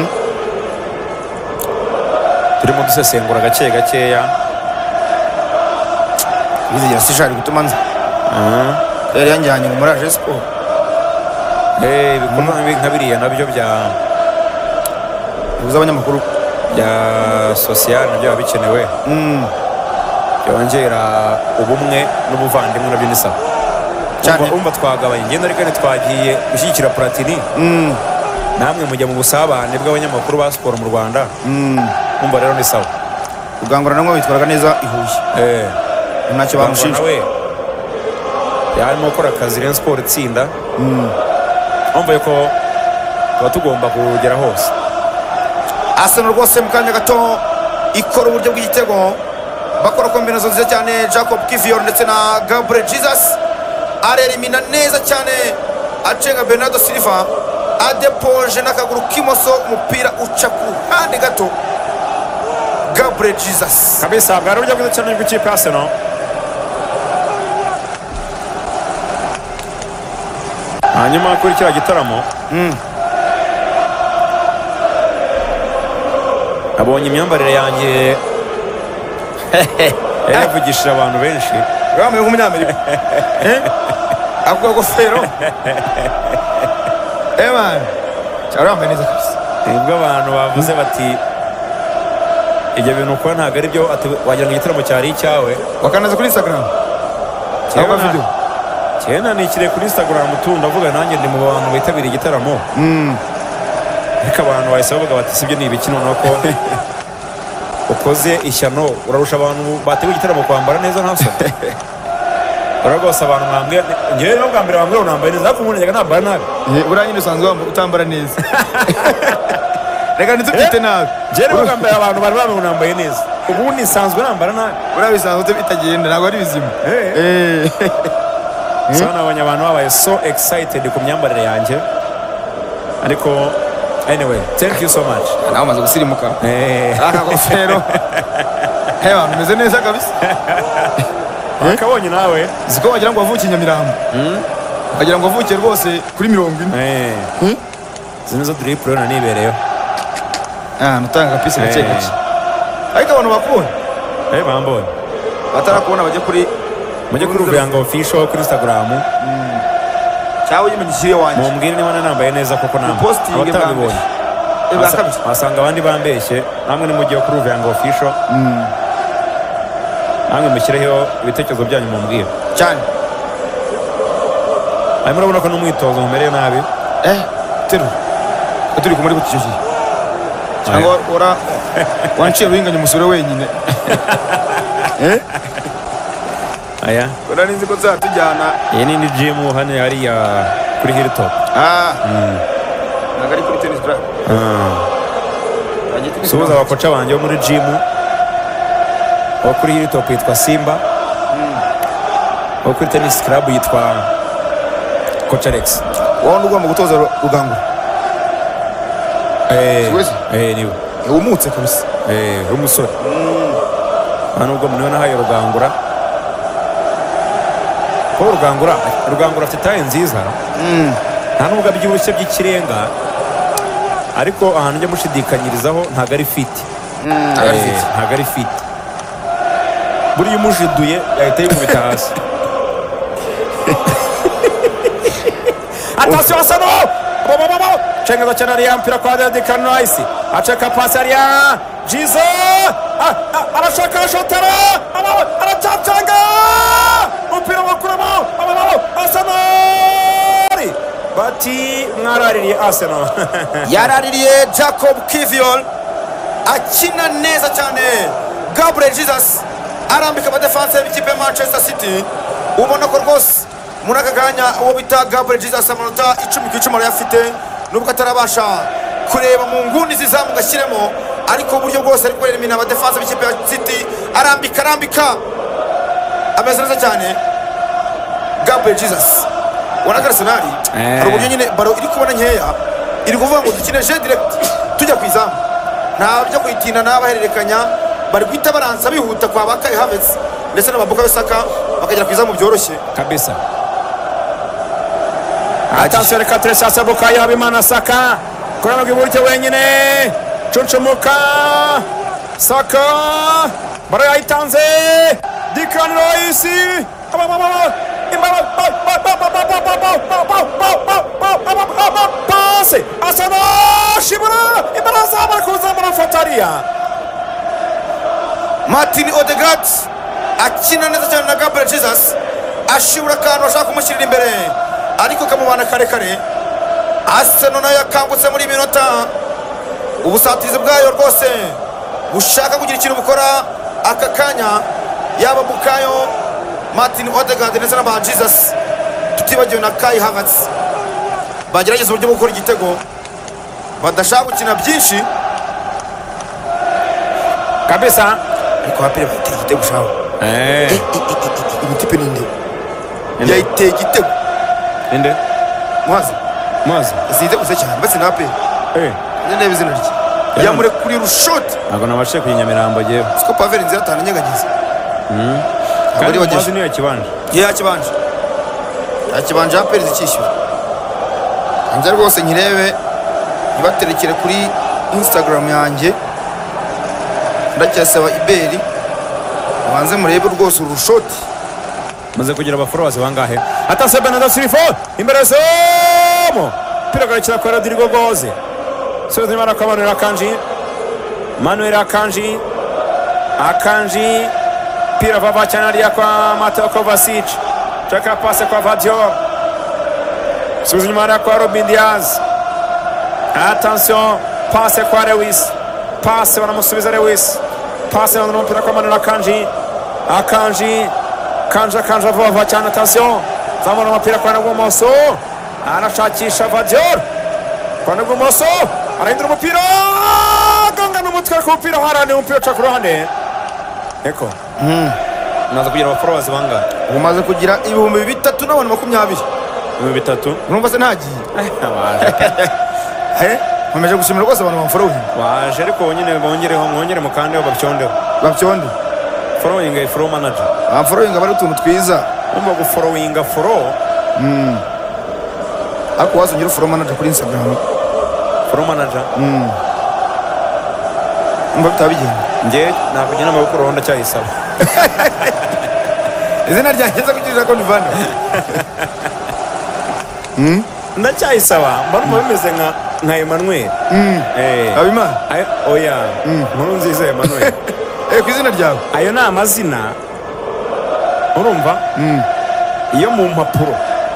turimo dusesengura gake gakeya bizigira sishari gutuma nza yari yanjyanye mu Muraje Sport ibikorwa nka biriya nabyo bibuza abanyamakuru bya social nabyo biba bikenewe byongera ubumwe n'ubuvandimwe nabyo ni sawa cyane umva twagabanye ngenda ariko twagiye gushyigikira Platini namwe mujya mu busabane bw'abanyamakuru ba siporo mu Rwanda umva rero ni sawa Rugangura namwe bitwaraga neza ihuye ntacyo bamushinja we yarimo gukora akazi Rayon Sport itsinda umva yuko tuba tugomba kugera hose Arsenal rwose mu kanya gato ikora uburyo bw'igitego bakora kombinazo nziza cyane Jacob Kivior ndetse na Gabriel Jesus arerimina neza cyane acenga Bernardo Silva adepoje n'akaguru k'imoso umupira uca ku ruhande gato Gabriel Jesus kabisa bwari uburyo bwiza cyane bw'ikipe ya Arsenal hanyuma kuri kiriya gitaramo abonye imyambarire yanjye yavugishije abantu benshi bambaye nk'umunyamerika ako gofero man cyari yambaye neza kabisa nibwo abantu bavuze bati ibyo bintu ukora ntabwo ari byo wagira ngo igitaramo cyari icyawe bakanaza kuri Instagram cyangwa video cyenda nikire kuri Instagram ndavuga nanjye ndi mu bantu bitabiriye igitaramo ariko abantu bahise bavuga bati sibyo ni ibiki noneho ko ukoze ishyano urarusha abantu bateguye igitaramo kwambara neza nta soni rwose abantu mwambwira ngewe rero bwa mbere bambwira unambaye neza ariko umuntu yajyaga nambara nabi buriya nyine usanzwe utambara neza reka ntitubwite nabi ngewe bwa mbere abantu bari bambwira unambaye neza ubundi nsanzwe nambara nabi buriya bisanzwe bitagenda ntabwo ari bizima so nabonye abantu babaye so excited ku myambarire yanjye ariko anyway thank you so much nawe umaze gusirimuka aka gofero abantu umeze neza kabisa akabonye nawe ziko wagira ngo wavukiye Nyamirambo wagira ngo wavukiye rwose kuri 40 zino zo drip rero nibereyo nutanga kapisi gake gake ariko abantu bakubona bambonye batarakubona bajye kuri Ruvuyanga official kuri Instagram cyawe yimenyishire wanje mumbwire niba nambaye neza koko nambaye abatabibonye asanga abandi bambeshye namwe nimujye kuri Ruvuyanga official namwe mushyireho ibitekerezo byanyu mumbwire cyane arimo urabona ko n'umwitozo mumereye nabi turi kumuri gutyo cyangwa wanciye ruhinganye umusore wenyine aya ora ninzi ko zatujyana iyi ni gym hano hariya kuri Hilltop nagari kuri tennis club suhuza abakoca banjye bo muri gym wo kuri Hilltop yitwa Simba wo kuri tennis club yitwa Coach Alex wowe ugomba gutoza Rugangura niwe umutse kabisa umusore hano ubwo niwe nahaye Rugangura ko Rugangura afite taye nziza nta nubwo abyibushye by'ikirenga ariko ahantu njya mushidikanyirizaho ntabwo ari fit ntabwo ari fit buriya umujiduye yahita yikubita hasi atasiyo Arsenal cengeza cyane ariya mpira kwa Declan Rice aceka pasi ariya Jizo arashaka shotara aracacanga umupira wakuramo Arsenal bati mwaraririye Arsenal yaraririye Jacob Kivior akina neza cyane Gabriel Jesus arambika abadefanse b'ikipe ya Manchester City ubona ko rwose muri aka kanya uwo bita Gabriel Jesus amanota 10 arayafite nubwo atarabasha kureba mu nguni zizamu gashyiremo ariko uburyo bwose ari kwerimina abadefanse b'ikipe ya City arambika ameze neza cyane Gabriel Jesus ubona ko Arsenal hari uburyo nyine baro iri kubona nkeya iri kuvuga ngo dukine je direct tujya ku izamu nta byo kuyitinda n'abahererekanya bari guhita baransa bihuta kwa Bakayi Havertz ndetse n'ababuka Saka bakagera ku izamu byoroshye kabisa. Attention reka turashaka Bukayo Habimana Saka kurana bw'iburyo wenyine cuncumuka Saka bara yayitanze Declan Rice pase asana shibura imbaraza barakuza barafataria Martin Odegaard akina neza cyane na Gabriel Jesus ashibura akantu ashaka kumushyirira imbere ariko kamubana kare kare. Arsenal nayo yakangutse muri minota ubusatizi bwayo rwose bushaka kugira ikintu bukora aka kanya yaba Bukayo Martin Odegaard ndetse na ba Jesus tutibagiwe na Kai Havertz bagerageza uburyo bwo gukora igitego badashaka gukina byinshi kabisa ariko hapire bateye igitego shaho imitipe ninde yayiteye igitego inde Mwazi zide gusa cyane basi nape nende bizina riki yamure kuri rushoti ntabwo nabashe kuyinyamirambo giye siko Pavel nzira atana nyegageze kandi Mwazi niyo yakibanje yakibanje aperi zikishyura anze rwose nyirebe nibaterekere kuri Instagram yanjye ndacyasaba iberi banze murebe rwose urushoti maze kugira abafollowers bangahe atase Bernardo Silva imbere somo piragakira kwa Rodrigo Goze soze mara kwa Manuel Akanji pira vava chanaria kwa Mateo Kovacic chaka pase kwa Vadior soze mara kwa Robin Diaz attention pase kwa Lewis pase wanamusubiza Lewis pase wanampira kwa Manuel Kanja vava cyane attention zamana umupira kwa Nagumoso anashakisha Vadior kwa Nagumoso arahindura umupira ganga n'umutwe ku mupira harane umupira cha ku ruhande eko naza kugira abafollowers banga umaze kugira 320 3 urumva se ntagiye nkomeje gushimira rwose abantu bamfollowing waje ariko mwongere mukandeho babyonde following follow manager following abari utuntu twiza umva go follow ako wazongera follow manager kuri Instagram follow manager umva bitabigenda nge nakugena amaboko ronda cyayisaba izina ryageza kugirira ko nivana ndacyayisaba mbarumva bimeze nka Emmanuel Habimana oya nkuru nziza Emmanuel ku izina ryawe ayo ni amazina urumva iyo mu mpapuro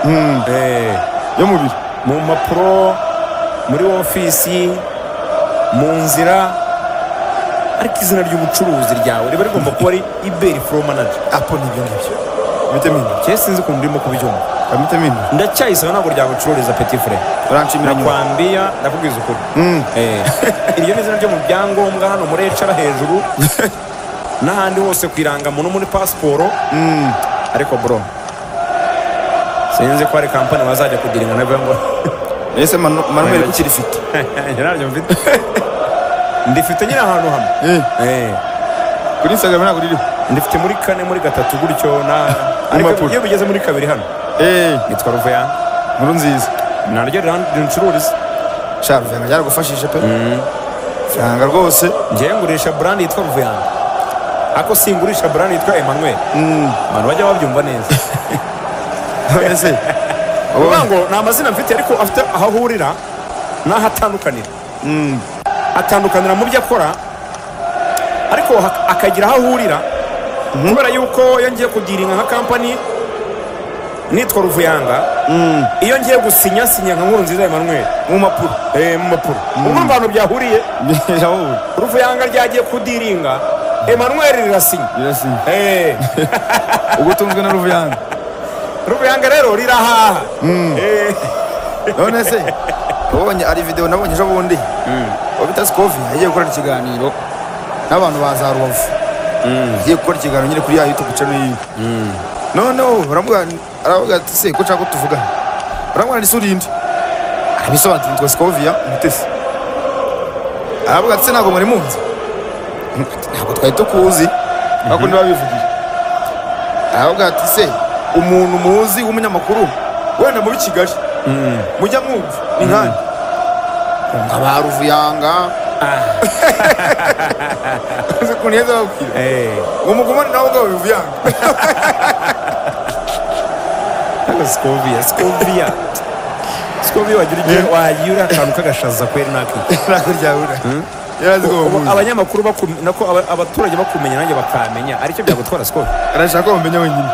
yo mubiri mu mpapuro muri ofisi mu nzira ariko izina ry'ubucuruzi ryawe riba rigomba kuba ari Iberi Flow Manager apo nibyo ngibyo vitamine cyese sinzi ukuntu ndimo kubyumva vitamine ndacyayisaba ntabwo ryagucururiza Petit Frère uranshimira nakwambia ndakubwiza ukuri iryo ni izina ryo mu byangombwa hano muri ecara hejuru n'ahandi hose kwiranga muntu muri pasiporo ariko bro sinzi ko ari kampani wazajya kudiringa navuga ngo ese Manuel kukirifite naryo mfite ndifite nyine ahantu hamwe kuri Instagram ntabwo ririho ndifite muri 4 muri 3 gutyo na ariko iyo bigeze muri 2 hano nitwa Ruvuya nkuru nziza naryo rincuruza Ruvuya yaragufashije pe franga rwose ngiye ngurisha brand yitwa Ruvuya ako singurisha brand yitwa Emmanuel abantu bajya babyumva neza ese ubango na amazina mfite ariko afite aho ahurira naho atandukanira atandukanira mu byo akora ariko akagira aho ahurira kubera yuko iyo ngiye kudiringa nka kampani nitwa Ruvuyanga iyo ngiye gusinya nka nkuru nziza Emmanuel mu mapuro ubwo abantu byahuriye Ruvuyanga ryagiye kudiringa Emmanuel rirasinya ugutunzwe na Ruvuyanga rero rirahaha none se ubonye ari video nabonye ejo bundi wabita Scovi yagiye gukora ikiganiro n'abantu baza Rubavu yagiye gukora ikiganiro nyine kuri ya YouTube channel yiwe none baravuga ati se ko nshaka tuvuga urangwa ni surindi arabisobanura nitwa Scovia Mutesi aravuga ati ntabwo muri munsi ntabwo twari tukuzi ariko niba bivugiye aravuga ati se umuntu muzi w'umunyamakuru wenda muri Kigali mujya mwumva ni nkandi nkaba Ruvuyanga uzi kuntu yeza bakubwira ngo mugumane nawe ubwawe Ruvuyanga Scovia wagira igihe wagira akantu k'agashaza kweri nako ryabura abanyamakuru abaturage bakumenya nanjye bakamenya aricyo byagutwara Scovia arashaka ko bamenya wenyine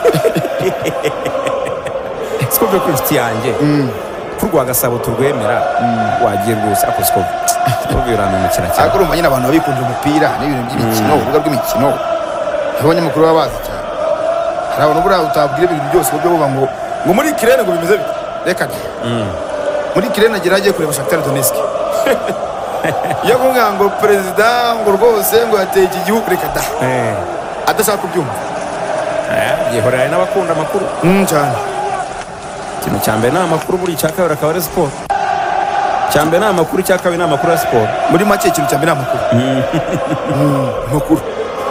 Scovia ku inshuti yanjye kurwa Gasabo turwemera wagiye rwose ako Scovia uramemukira cyane ariko urumva nyine abantu babikunze umupira n'ibintu by'imikino urubuga rw'imikino abanyamakuru baba bazi cyane hari abantu buriya utabwira ibintu byose byo buba ngo muri Ukraine ngo bimeze bite reka muri Ukraine agira agiye kureba Shakhtar Donetsk iyo kuvuga ngo perezida ngo rwose ngo yateye iki gihugu reka da adashaka kubyumva yihorera n'abakunda amakuru cyane ikintu cya mbere ni amakuru buri cya kabiri akaba ari siporo cya mbere ni amakuru cya kabiri ni amakuru ya siporo muri make ikintu cya mbere ni amakuru amakuru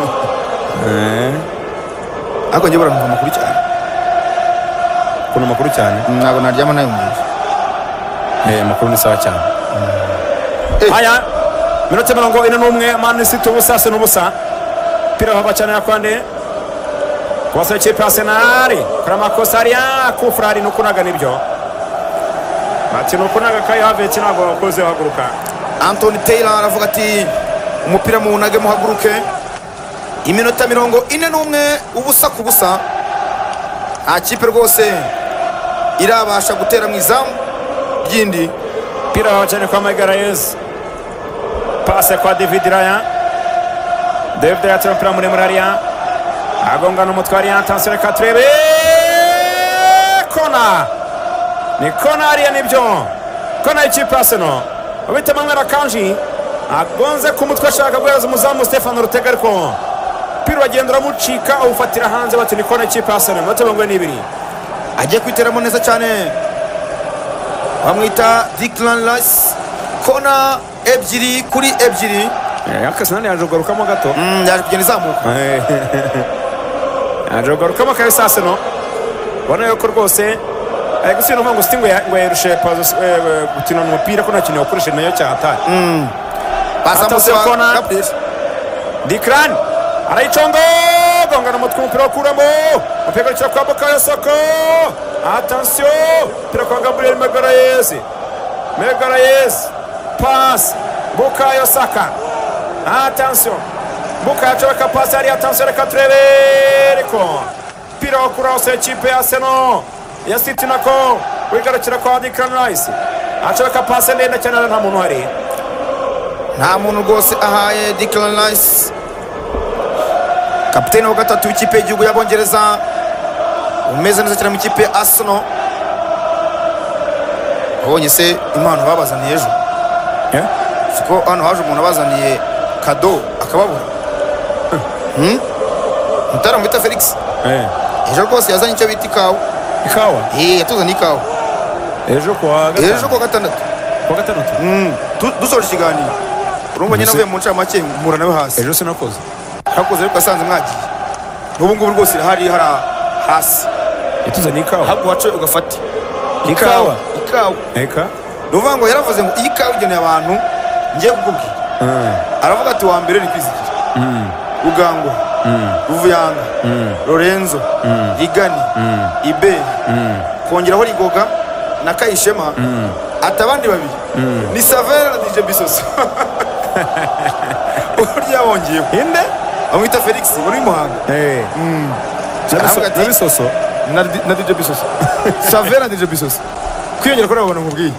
ariko njye buranumva amakuru cyane kuna amakuru cyane ntabwo naryama nayumvise amakuru ni sawa cyane aya minota 41 Man City ubusa se n'ubusa pira hava cyane yakwande kwasa ikipe Arsenal kuri amakosa ariya kufrari no kunaga nibyo ati no kunaga Kai Havertz ntabwo wakoze haguruka Anthony Taylor aravuga ati umupira mu nage muhaguruke iminota 41 ubusa ku busa nta kipe rwose irabasha gutera mu izamu ryindi pira hava cyane kwa Magalhaes pase kwa David Raya yatera umupira muremure ariya agonga n'umutwari attention reka turebe kona ni kona ariya nibyo kona y'ikipe Arsenal ubita Manuel Akanji agonze ku mutwe ashaka guhereza umuzamu Stefano Ortega ariko pira wagenda uramucika awufatira hanze bati ni kona y'ikipe Arsenal minota 22 agiye kwiteramo neza cyane bamwita Declan Rice kona 2-2 yakase nani yaje kugarukamo gato yaje kugenda izamuka yaje kugarukamo kabisa Arsenal bona yuko rwose gusubira uvuga ngo Stingo yarushe pazo gukina umupira ko nta kintu yakoresheje nayo cyatari basamuse kona Declan arayicongo gonga n'umutwe umupira wakuramo umupira cyo kwa Bukayo Saka attention pira kwa Gabriel Magalhaes pass Bukayo Saka attention Bukayo acaka pass ari attention reka turebe ko pira wakura se ikipe ya Arsenal ya City nako wigarukira kwa Declan Rice acaka pass ndende cyane nta muntu hari nta muntu rwose ahaye Declan Rice kapiteni wa gatatu w'ikipe y'igihugu y'Abongereza umeze neza cyane mu ikipe ya Arsenal abonye se impano babazaniye ejo siko hano haje umuntu abazaniye kado akababura mutara mwita Felix ejo rwose yazanye icyo bita ikawa yatuzaniye ikawa ejo kwa gatandatu dusoje ikiganiro urumva nyine avuye mu ncamake mpura nawe hasi ejo sinakoze ariko asanze mwagiye n'ubu ngubu rwose hari hasi yatuzaniye ikawa ahubwo wacoye ugafata ikawa ni uvuga ngo yaravuze ngo iyi kawa igeneye abantu ngiye kukubwira aravuga ati wa mbere ni kwizigira Rugangwa Ruvuyanga Lorenzo Rigani Ibe kongeraho Rigoga na Kayishema ati abandi babiri ni Savera na DJ Bisoso urya wongeye inde amwita Felix muri Muhanga na Bisoso na DJ Bisoso Savera na DJ Bisoso kwiyongera kuri abana nkubwiye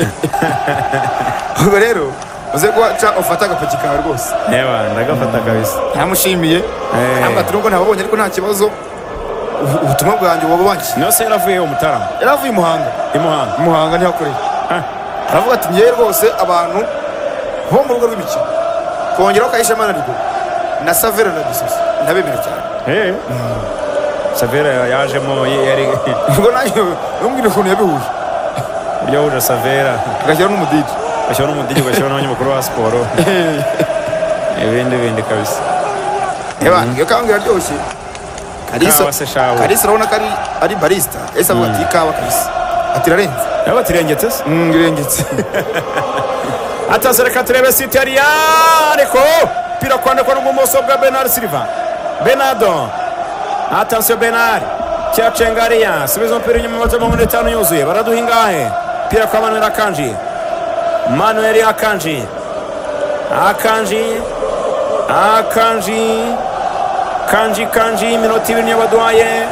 ubwo rero uze guca ufata agapaki kawe rwose ndagafata kabisa ntamushimiye ntabwo ati nubwo ntababonye ariko nta kibazo ubutumwa bwanjye buba banki niyo se yaravuyeho Mutarama yaravuye i Muhanga niho akorera aravuga ati ngewe rwose abantu bo mu rugo rw'imikino kongeraho Kayishema na Rigo na Savera na Bisoso ndabemera cyane Savera yajemo yari ubwo nayo numbwira ukuntu yabihuje Buryo wuje Savera. ugashyiraho n'umudigi Ugashyiraho n'umudigi, ugashyiraho n'abanyamakuru ba siporo. Ibindi kabisa. iyo kawa ngo iraryoshye. Kawa se shawe. Kalisa urabona ko ari barista ese avuga ati ikawa kabisa ati irarenze. Yaba tirengetse se? Irengetse. Attention, reka turebe City hariya ariko pira kwandikwa n'ubumoso bwa Bernard Silva. Bernardo. Attention Bernard. Cyacenga hariya. Subiza umupira inyuma mu 5 yuzuye. Baraduhingahe. Pira kwa Manuel Akanji. Manuel Akanji. Kanji minota 2 yabaduhaye.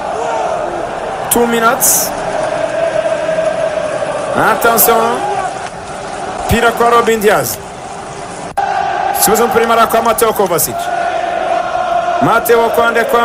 2 minutes. Attention. Pira kwa Robin Diaz. Subiza umupira imara kwa Mateo Kovacic. Mateo kwande kwa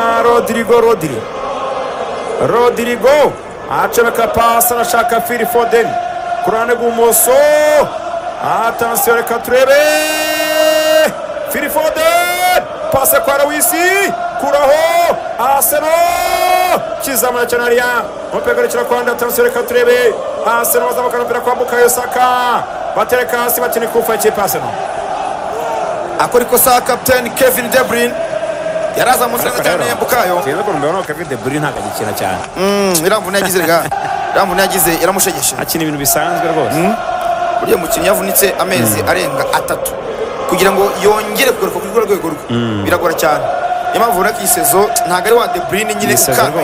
Rodrigo acomeka pasi arashaka Phil Foden ku ruhande rw'ubumoso. Attention, reka turebe Phil Foden, pasi kwa Rawisi kuraho Arsenal kizamura cyane hariya umupira ugarukira ku ruhande. Attention, reka turebe Arsenal bazamuka umupira kwa Bukayo Saka batereka hasi bakina ikufa ikipe Arsenal. Akora ikosa kapiteni Kevin De Bruyne yarazamutse neza cyane Bukayo. Sinzi ko mbona Kevin De Bruyne ntago agikina cyane. Iramvune yagize iramushegeshe. Akina ibintu bisanzwe rwose. Uriya mukinnyi yavunitse amezi arenga 3 kugira ngo yongere kugaruka kuri rwego rwe biragora cyane. Niyo mpamvu ubona ko iyi sezo ntago ari wa De Bruyne nyine ukanga.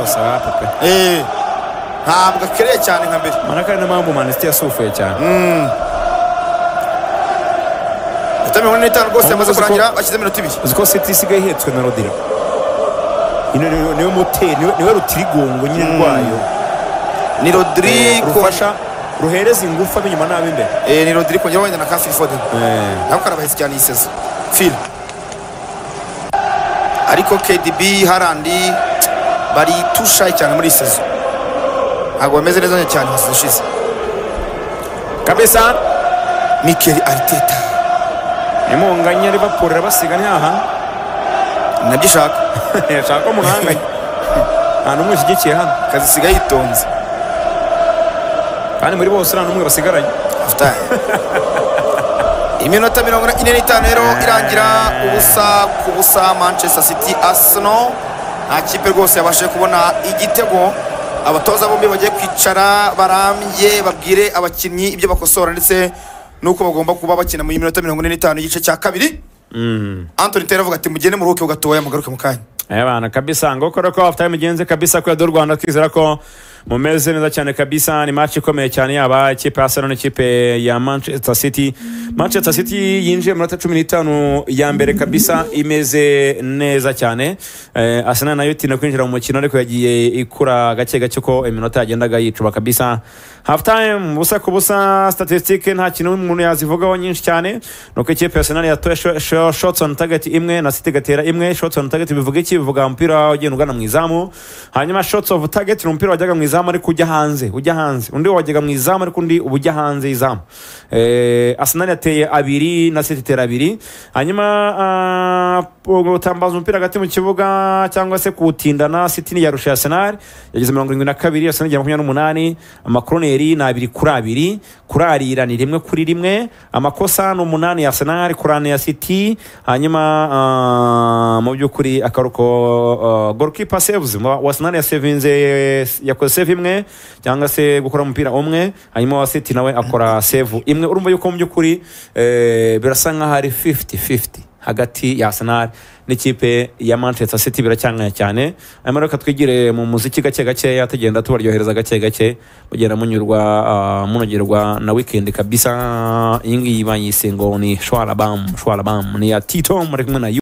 Ntabwo akereye cyane nka mbere. Manakari na mpamvu Manchester yasufuye cyane. Mirongo ine n'itanu rwose yamaze kurangira bashyize minota 2. Uziko City isigaye ihetswe na Rodri. Niwe moteri, niwe rutirigongo nyine rwayo. Ni Rodri rufasha ruhereza ingufu ab'inyuma n'ab'imbere. Ni Rodri kongera wenda na Phil Foden. Nako karabahise cyane isezo. Phil. Ariko KDB Harandi bari tushaye cyane muri isezo. Ntabwo bameze neza cyane hasishize. Kabisa Mikel Arteta. Nimunganya Liverpool rabasiga ntaha. Nabyo shaka. Yashaka umuhanganye. Nta numwe ushyigikiye hano. Kazi sigaye yitonze. Kandi muri bose nta numwe basigaranye. After. Iminota 45 rero irangira ubusa Manchester City Arsenal. Nta kipe rwose yabashe kubona igitego. Abatoza bombi bagiye kwicara barambye babwire abakinnyi ibyo bakosora ndetse nuko bagomba kuba bakina mu minota 45 igice cya kabiri. Anthony Taylor avuga ati mugende mu ruke ugatoya mugaruke mu kanya. Bana kabisa ngo kora ko half time igenze kabisa ko ya Rwanda twizera ko mumeze neza cyane kabisa. Ni match ikomeye cyane yaba ikipe Arsenal n'ikipe ya Manchester City. Manchester City yinjiye mu minota 15 ya mbere kabisa imeze neza cyane. Arsenal nayo itina kwinjira mu mukino ariko yagiye ikura gake ko iminota yagendaga yicuba kabisa. Half time busa ku busa statistique nta kintu umuntu yazivugaho nyinshi cyane. Nuko ikipe Arsenal yatoye shots on target imwe na City gatera imwe. Shots on target bivuga iki? Bivuga umupira ugenda ugana mu izamu. Hanyuma shots of target ni umupira wajyaga mu izamu ariko ujya hanze. Undi wajyaga mu izamu ariko undi ubujya hanze izamu. Arsenal yateye 2 na City tera 2. Hanyuma gutambaza umupira hagati mu kibuga cyangwa se kuwutindana City ni yarusha Arsenal yagize 72, Arsenal yagize 28. Amakorone ni 2-2 kurarira ni 1-1. Amakosa ni 8 ya Arsenal kurane ya City. Hanyuma mu byukuri akaruko goalkeeper saves Arsenal yakoze save imwe cyangwa se gukora umupira umwe. Hanyuma wa City nawe akora save imwe. Urumva yuko mu byukuri birasa nkaho ari 50-50 hagati ya Arsenal n'ikipe ya Manchester City biracyanganya cyane. Hanyuma reka twigire mu muziki gake yatagenda tubaryohereza gake mugenda munyurwa munogerwa na weekend kabisa. Iyi ngiyi bayise ngo ni Shwalabam ni ya Tito muri kumwe na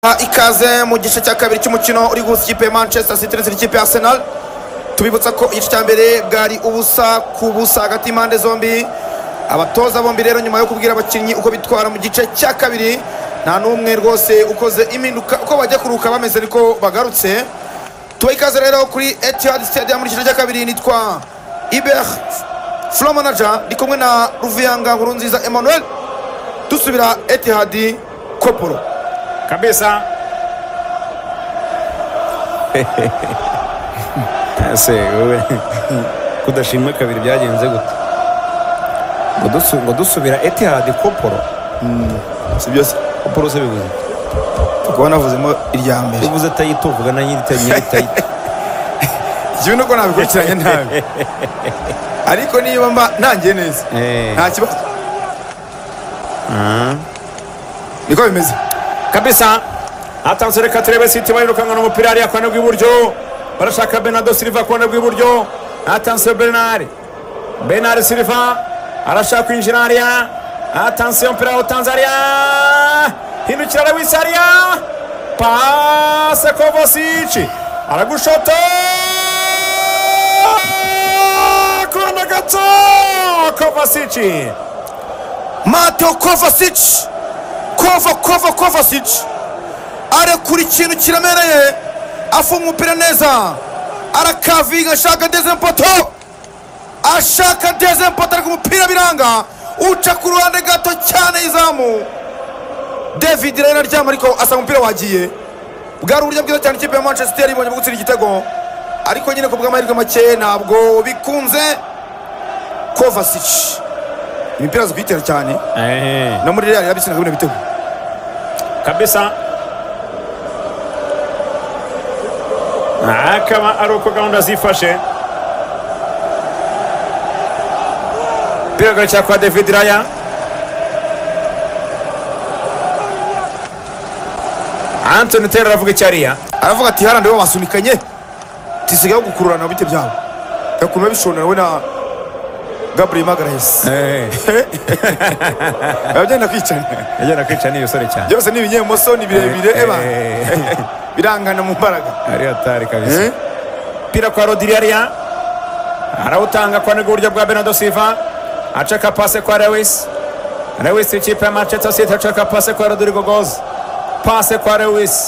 ikaze mu gice cya kabiri cy'umukino uri guhuza ikipe ya Manchester City ndetse n'ikipe ya Arsenal. Tubibutsa ko igice cya mbere bwari ubusa ku busa hagati y'impande zombi. Abatoza bombi rero nyuma yo kubwira abakinnyi uko bitwara mu gice cya kabiri, nta n'umwe rwose ukoze impinduka. Uko bajya kuruhuka bameze niko bagarutse. Tuba ikaze rero kuri Etihad Stadium mu gice cya kabiri. Nitwa Iber Flow Manager, ndi kumwe na Ruvuyanga Nkurunziza Emmanuel. Dusubira Etihad Koporo kabisa. Ese wowe kudashimwe kabiri byagenze gute? Ngo dusubira Etihad Koporo. si byose Koporo se bivuze kuko navuzemo irya mbere. bivuze tayito uvuga na nyiri tayito. Ikibi nuko nabikurikiranye nabi, ariko niba mba nangiye neza nta kibazo. Niko bimeze kabisa. Atanze reka turebe City bayirukanga n'umupira hariya kwa nabwo iburyo. Barashaka Bernardo Silva kwa nabwo iburyo. Atanze Bernardo Silva arashaka kwinjira hariya. Atanze umupira wa Tanzania. Hindukira Lewis hariya. Pase Kovacic. Aragushota. Kona gato. Kovacic. Mateo Kovacic. Kovacic arekura ikintu kiremereye, afunga umupira neza, arakavinga ashaka dezempoto, ariko umupira biranga, uca ku ruhande gato cyane izamu. David Raya aryama ariko asanga umupira wagiye. Bwari uburyo bwiza cyane ikipe ya Manchester City ibonye gutsinda igitego, ariko nyine ku bw'amahirwe make ntabwo bikunze. Kovacic imipira azi kuyitera cyane, no muri Real yabitsina bino bitego kabisa. Akaba ari uko gahunda zifashe. Piraga kwa David Raya. Anthony Taylor aravuga icyariya, aravuga ati harande bo basunikanye tisigaho gukururana bite byabo gakunwe bishonera we na Gabriel Magalhaes. Abagenda kwicana iyo sore cyane. Byose ni ibinyemoso ni birebire eba. Birangana mu mbaraga. Ari atari kabisa. Pira kwa Rodri hariya. Arawutanga kwa n'uburyo bwa Bernardo Silva. Acaka pase kwa Lewis. Lewis ikipe ya Manchester City acaka pase kwa Rodrigo Goes. Pase kwa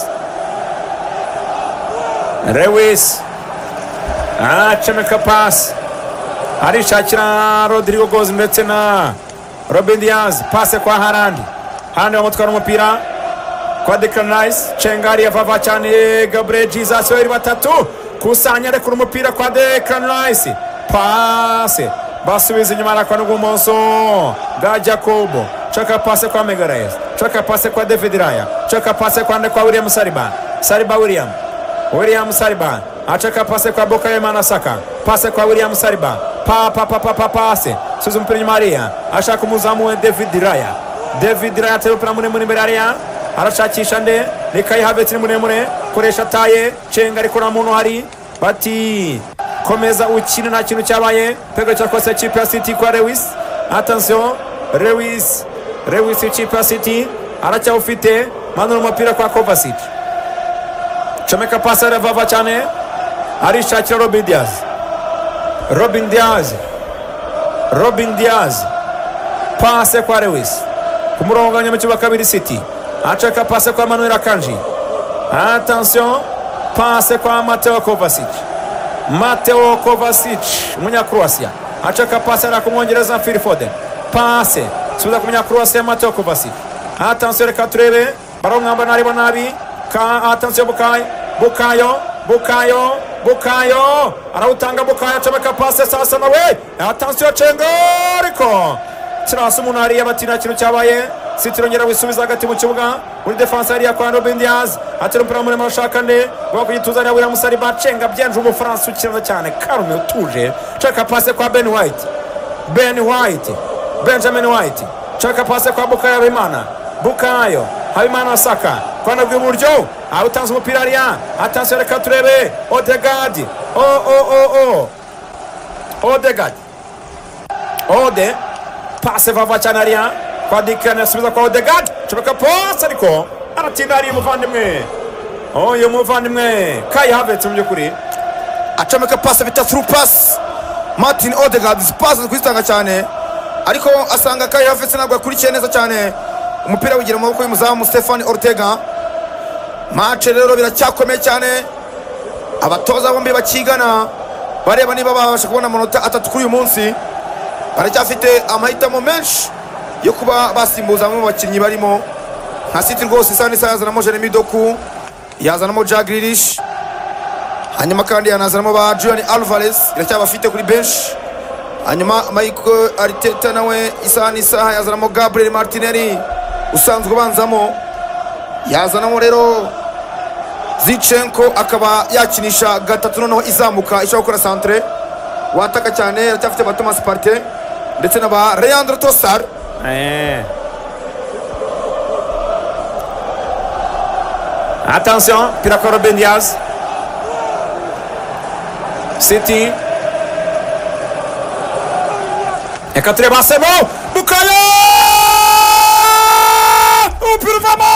Lewis. Acameka pase. Arishakira Rodrigo Goes ndetse na Ruben Dias. Pase kwa Haaland. Haaland wamutwara umupira kwa Declan Rice. Chengari yavava cyane Gabriel Jesus bari batatu. Kusanya rekura umupira kwa Declan Rice. Pase basubiza inyuma kwa n'ubumoso bwa Jacobo. Chaka pase kwa Magalhaes. Chaka pase kwa David Raya. Chaka pase kwa William Saliba. William Saliba. Achaka pase kwa Bukayo Saka. Pase kwa William Saliba. Pase suzu mpira nyuma hariya, ashaka umuzamu David Raya. Atera umupira muremure imbere hariya, arashakisha nde ni Kai Havertz ni muremure, koresha taye cenga ariko nta muntu hari, bati komeza ukina nta kintu cyabaye. Pego cyakose ikipe ya City kwa Lewis. Attention Lewis ikipe ya City aracyawufite, manura umupira kwa Kovacic. Chomeka pase arava cyane, arishakira Ruben Dias. Pase kwa Lewis ku murongo w'abanyamukino kabiri City. Acaka pase kwa Manuel Akanji. Attention, pase kwa Mateo Kovacic umunya-Croatia. Acaka pase ara ku mwongereza Phil Foden. Pase subiza ku munya-Croatia Mateo Kovacic. Attention, reka turebe baramwamba naribo nabi. Attention, Bukayo arawutanga. Bukayo acomeka pase sasa nawe. Attention, cenga ariko kirasa umuntu hariya, bati nta kintu cyabaye. City irongera wisubiza hagati mu kibuga muri defense hariya kwa Ruben Dias. Atera umupira muremure arashaka nde bwo kuyituzanira William Saliba. Cenga byenje umufaransa ukina cyane karume utuje. Chaka pase kwa Benjamin White. Chaka pase kwa Bukayo Habimana Saka kwa nabwo iburyo awutanze umupira hariya. Attention, reka turebe Odegaard. Pase vava cyane hariya kwa Declan, asubiza kwa Odegaard. Chomeka pase ariko aratinda hariya umuvandimwe uyu muvandimwe Kai Havertz mu by'ukuri acomeka pasi bita through pass. Martin Odegaard pasi kuzitanga cyane ariko asanga Kai Havertz ntabwo akurikiye neza cyane umupira wigira mu maboko y'umuzamu Stefan Ortega. Match rero biracyakomeye cyane abatoza bombi bakigana bareba niba babasha kubona amanota 3 kuri uyu munsi. Baracyafite amahitamo menshi yo kuba basimbuza mu bakinnyi barimo nka City rwose isa n'isa yazanamo Jeremy Doku, yazanamo Jack Grealish, hanyuma kandi yanazanamo ba Julian Alvarez iracyabafite kuri bench. Hanyuma Michael Arteta nawe isa n'isa yazanamo Gabriel Martinelli usanzwe ubanzamo, yazanamo rero Zinchenko akaba yakinisha gatatu noneho izamuka ishaka gukora centre wataka cyane. Iracyafite ba Thomas Partey ndetse na ba Leandro Trossard. Attention, Pirako Ruben Diaz. City. Reka turebe Asemo. Bukayo! Umupira uvamo!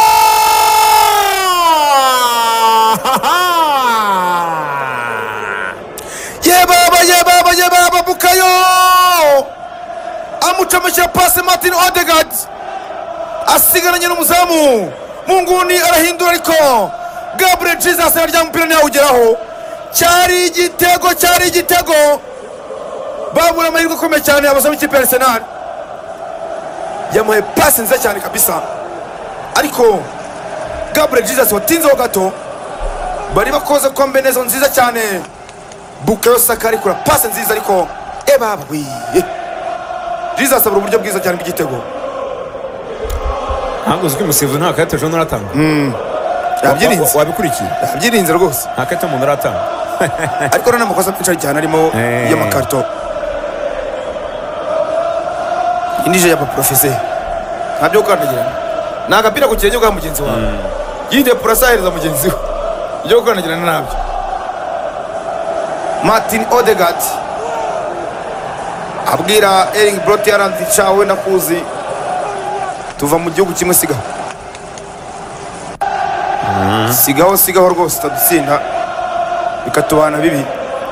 Ye baba Bukayo! Amucomekera pasi Martin Odegaard. Asigaranye n'umuzamu. Munguni arahindura ariko Gabriel Jesus arya umupira ntiyawugeraho. Cyari igitego. Babura amahirwe akomeye cyane abasaba ikipe ya Arsenal. Yamuhaye pasi nziza cyane kabisa. Ariko Gabriel Jesus watinzeho gato. Bari bakoze kombinezo nziza cyane. Bukayo Saka ariko pasi nziza ariko baba we. Jesus abura uburyo bwiza cyane bw'igitego. Ntabwo uzwi umusifuzi nta karita ejo n'uratanga. Yabyirinze. Wabikurikiye? Yabyirinze rwose. Nta karita umuntu aratanga. Ariko rero amakosa menshi cyane arimo y'amakarito. Indije ya professeur. Ntabyo ukandagira. Ni agapira ku kirenge kwa mugenzi wawe. Yinde purasahereza mugenzi we. Ibyo ukandagira nabyo. Martin Odegaard abwira Erling Brot yaranditse we nakuzi tuva mu gihugu kimwe sigaho. Sigaho rwose tadutsinda bikatubana bibi.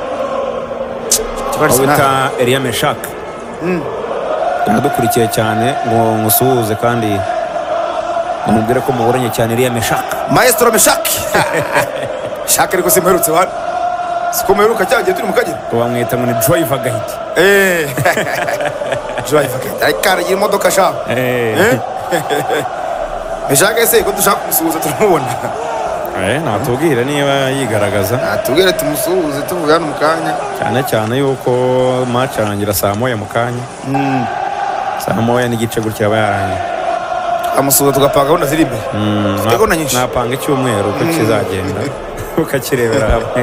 Wita Elia Meshak. Ndadukurikiye cyane ngo ngusuhuze kandi umubwire ko muburanye cyane Elia Meshak. Maestro Meshak. Shaka ariko simperutse bana. Siko meruka cyagiye turi mu Kagera. Bamwita ngo ni Driver Guide. Driver Guide. Ariko iyi modoka sha. Meshak ese ko dushaka kumusuhuza turamubona. Natubwire niba yigaragaza. Natubwire tumusuhuze tuvuga hano mu kanya. Cyane yuko match arangira saa moya mu kanya. Saa moya n'igice gutya aba yarangiye. Amusuhuza tugapanga gahunda ziri imbere. Napanga icyumweru uko kizagenda. Ukakirebera hamwe.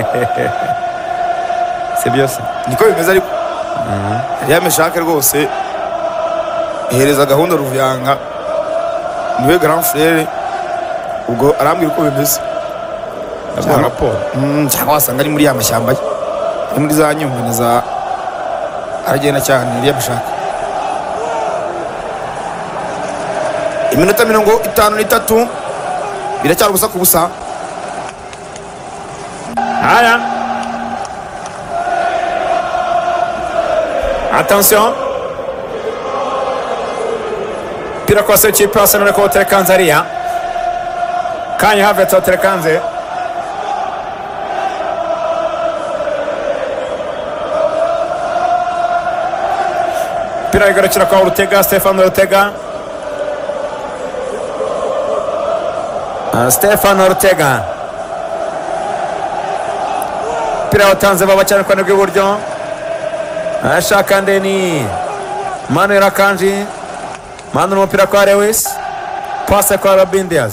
Si byose niko bimeze ariko Meshak rwose ihereza gahunda Ruvuyanga niwe grand frère ubwo arambwira uko bimeze. Raporo cyangwa wasanga ari muri ya mashyamba ye ari muri za Nyungwe za aragenda cyane Meshak. Iminota 53 biracyari gusa ku busa. Haya. Attention. Pira kwa sechi pasa na kwa Telekanzaria. Kai Havertz wa Telekanze. Pira igarukira kwa Ortega, Stefan Ortega. Stefan Ortega. Pira watanze baba cyane kwa rw'iburyo. Ashaka ndeni Manuel Akanji. Manu umupira kwa Lewis. Pase kwa Ruben Diaz.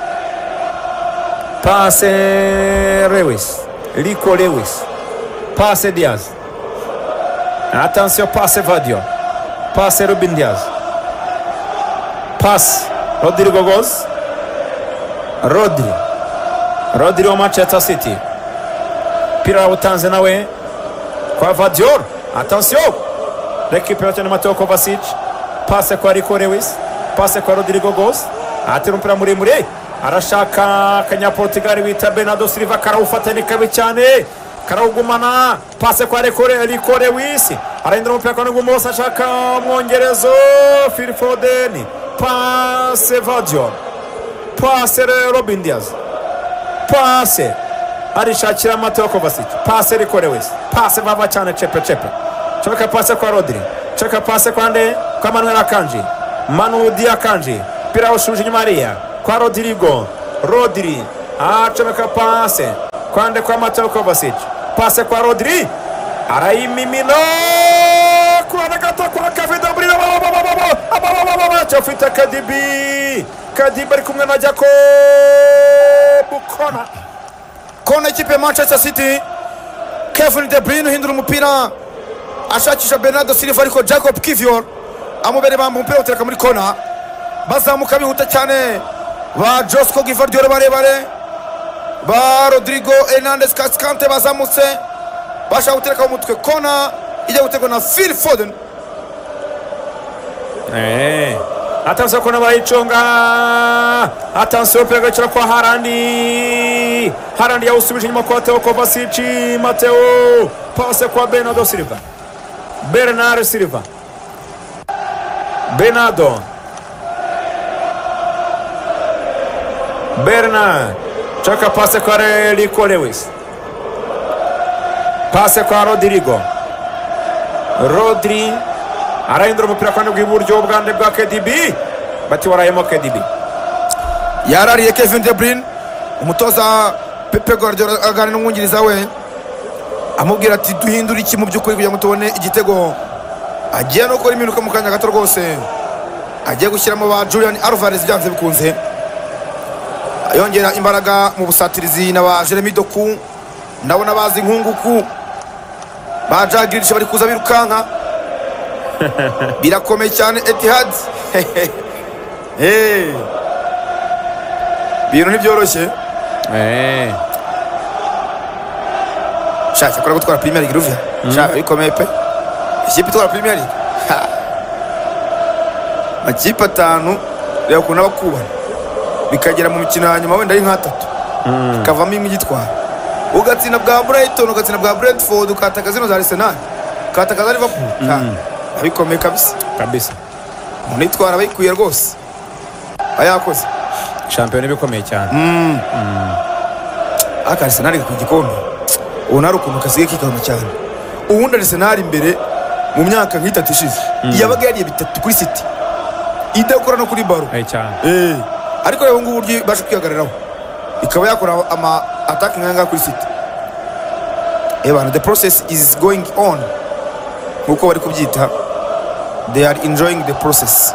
Pase Lewis. Rico Lewis. Pase Diaz. Attention, pase Vadio. Pase Ruben Diaz. Passe Rodrigo Goes. Rodri wa Manchester City. Pira utanze nawe kwa Vadior. Attention. Récupération de Mateo Kovacic. Passe kwa Rico Lewis. Passe kwa Rodrigo Goes. Atera umupira muremure. arashaka akanyaportugali bita Bernardo Silva karawufata ni kabi cyane karawugumana pase kwa Rico Lewis arahindura umupira kwa Ngumoso ashaka umwongerezo Phil Foden pase Vadio pase Robin Diaz pase arishakira Mateo Kovacic pase Rico Lewis pase vava cyane chepe cheka pase kwa Rodri cheka pase kwa nde kwa Manuel Akanji Manu Diakanji pira ushuje nyuma Maria kwa Rodri cheka pase kwa nde kwa Mateo Kovacic pase kwa Rodri arayimimina kwa gato kwa Kevin De Bruyne chafita Kadibi ari kumwe na Jacob kona ikipe ya Manchester City. Kevin De Bruyne uhindura umupira ashakisha Bernardo Silva ariko Jacob Kivior amubere bamba umupira utereka muri kona bazamuka bihuta cyane ba Josko Gvardiol barebare ba Rodrigo Hernandez Cascante bazamutse bashaka gutereka umutwe kona ijya gutegwa na Phil Foden. Attention kona bayiconga attention pegacira kwa Harandi yausubije nyuma kwa Mateo Kovacic Mateo pase kwa Bernardo Silva Bernardo chaka pase kwa Rico Lewis pase kwa Rodri arahindura umupira kwa rw'iburyo bwande bwa KDB bati warayemo KDB yarariye Kevin De Bruyne umutoza Pepe Guardiola aganira n'umwungiriza we amubwira ati duhindura iki mu by'ukuri kugira ngo tubone igitego agiye no gukora iminuka mu kanya gato rwose agiye gushyiramo ba Julian Alvarez byanze bikunze yongera imbaraga mu busatirizi na ba Jeremy Doku ndabona bazi nkunguku ba Jack Grealish bari kuza birukanka birakomeye cyane Etihad bintu ntibyoroshye shaka kora gutwara Premier League Ruvia shaka bikomeye pe ikipe itwara Premier League makipe atanu rero kuna bakubana bikagera mu mikino hanyuma wenda ari nk'atatu kavamo imwe igitwara ugatsinda bwa Brighton ugatsinda bwa Brentford ukataka zino za Arsenal ukataka za Liverpool bikomeye kabisa munitwara bayikuye rwose ayakoze champion bikomeye cyane Arsenal ku gikombe ubu nari ukuntu kasiye kikama cyane ubundi Arsenal imbere mu myaka nk'itatu ishize yabaga yariye bitatu kuri City idakora no kuri baro cyane ariko rero ngubu buryo bashe kwihagararaho ikaba yakora ama attacking nganga kuri City the process is going on nkuko bari kubyita they are enjoying the process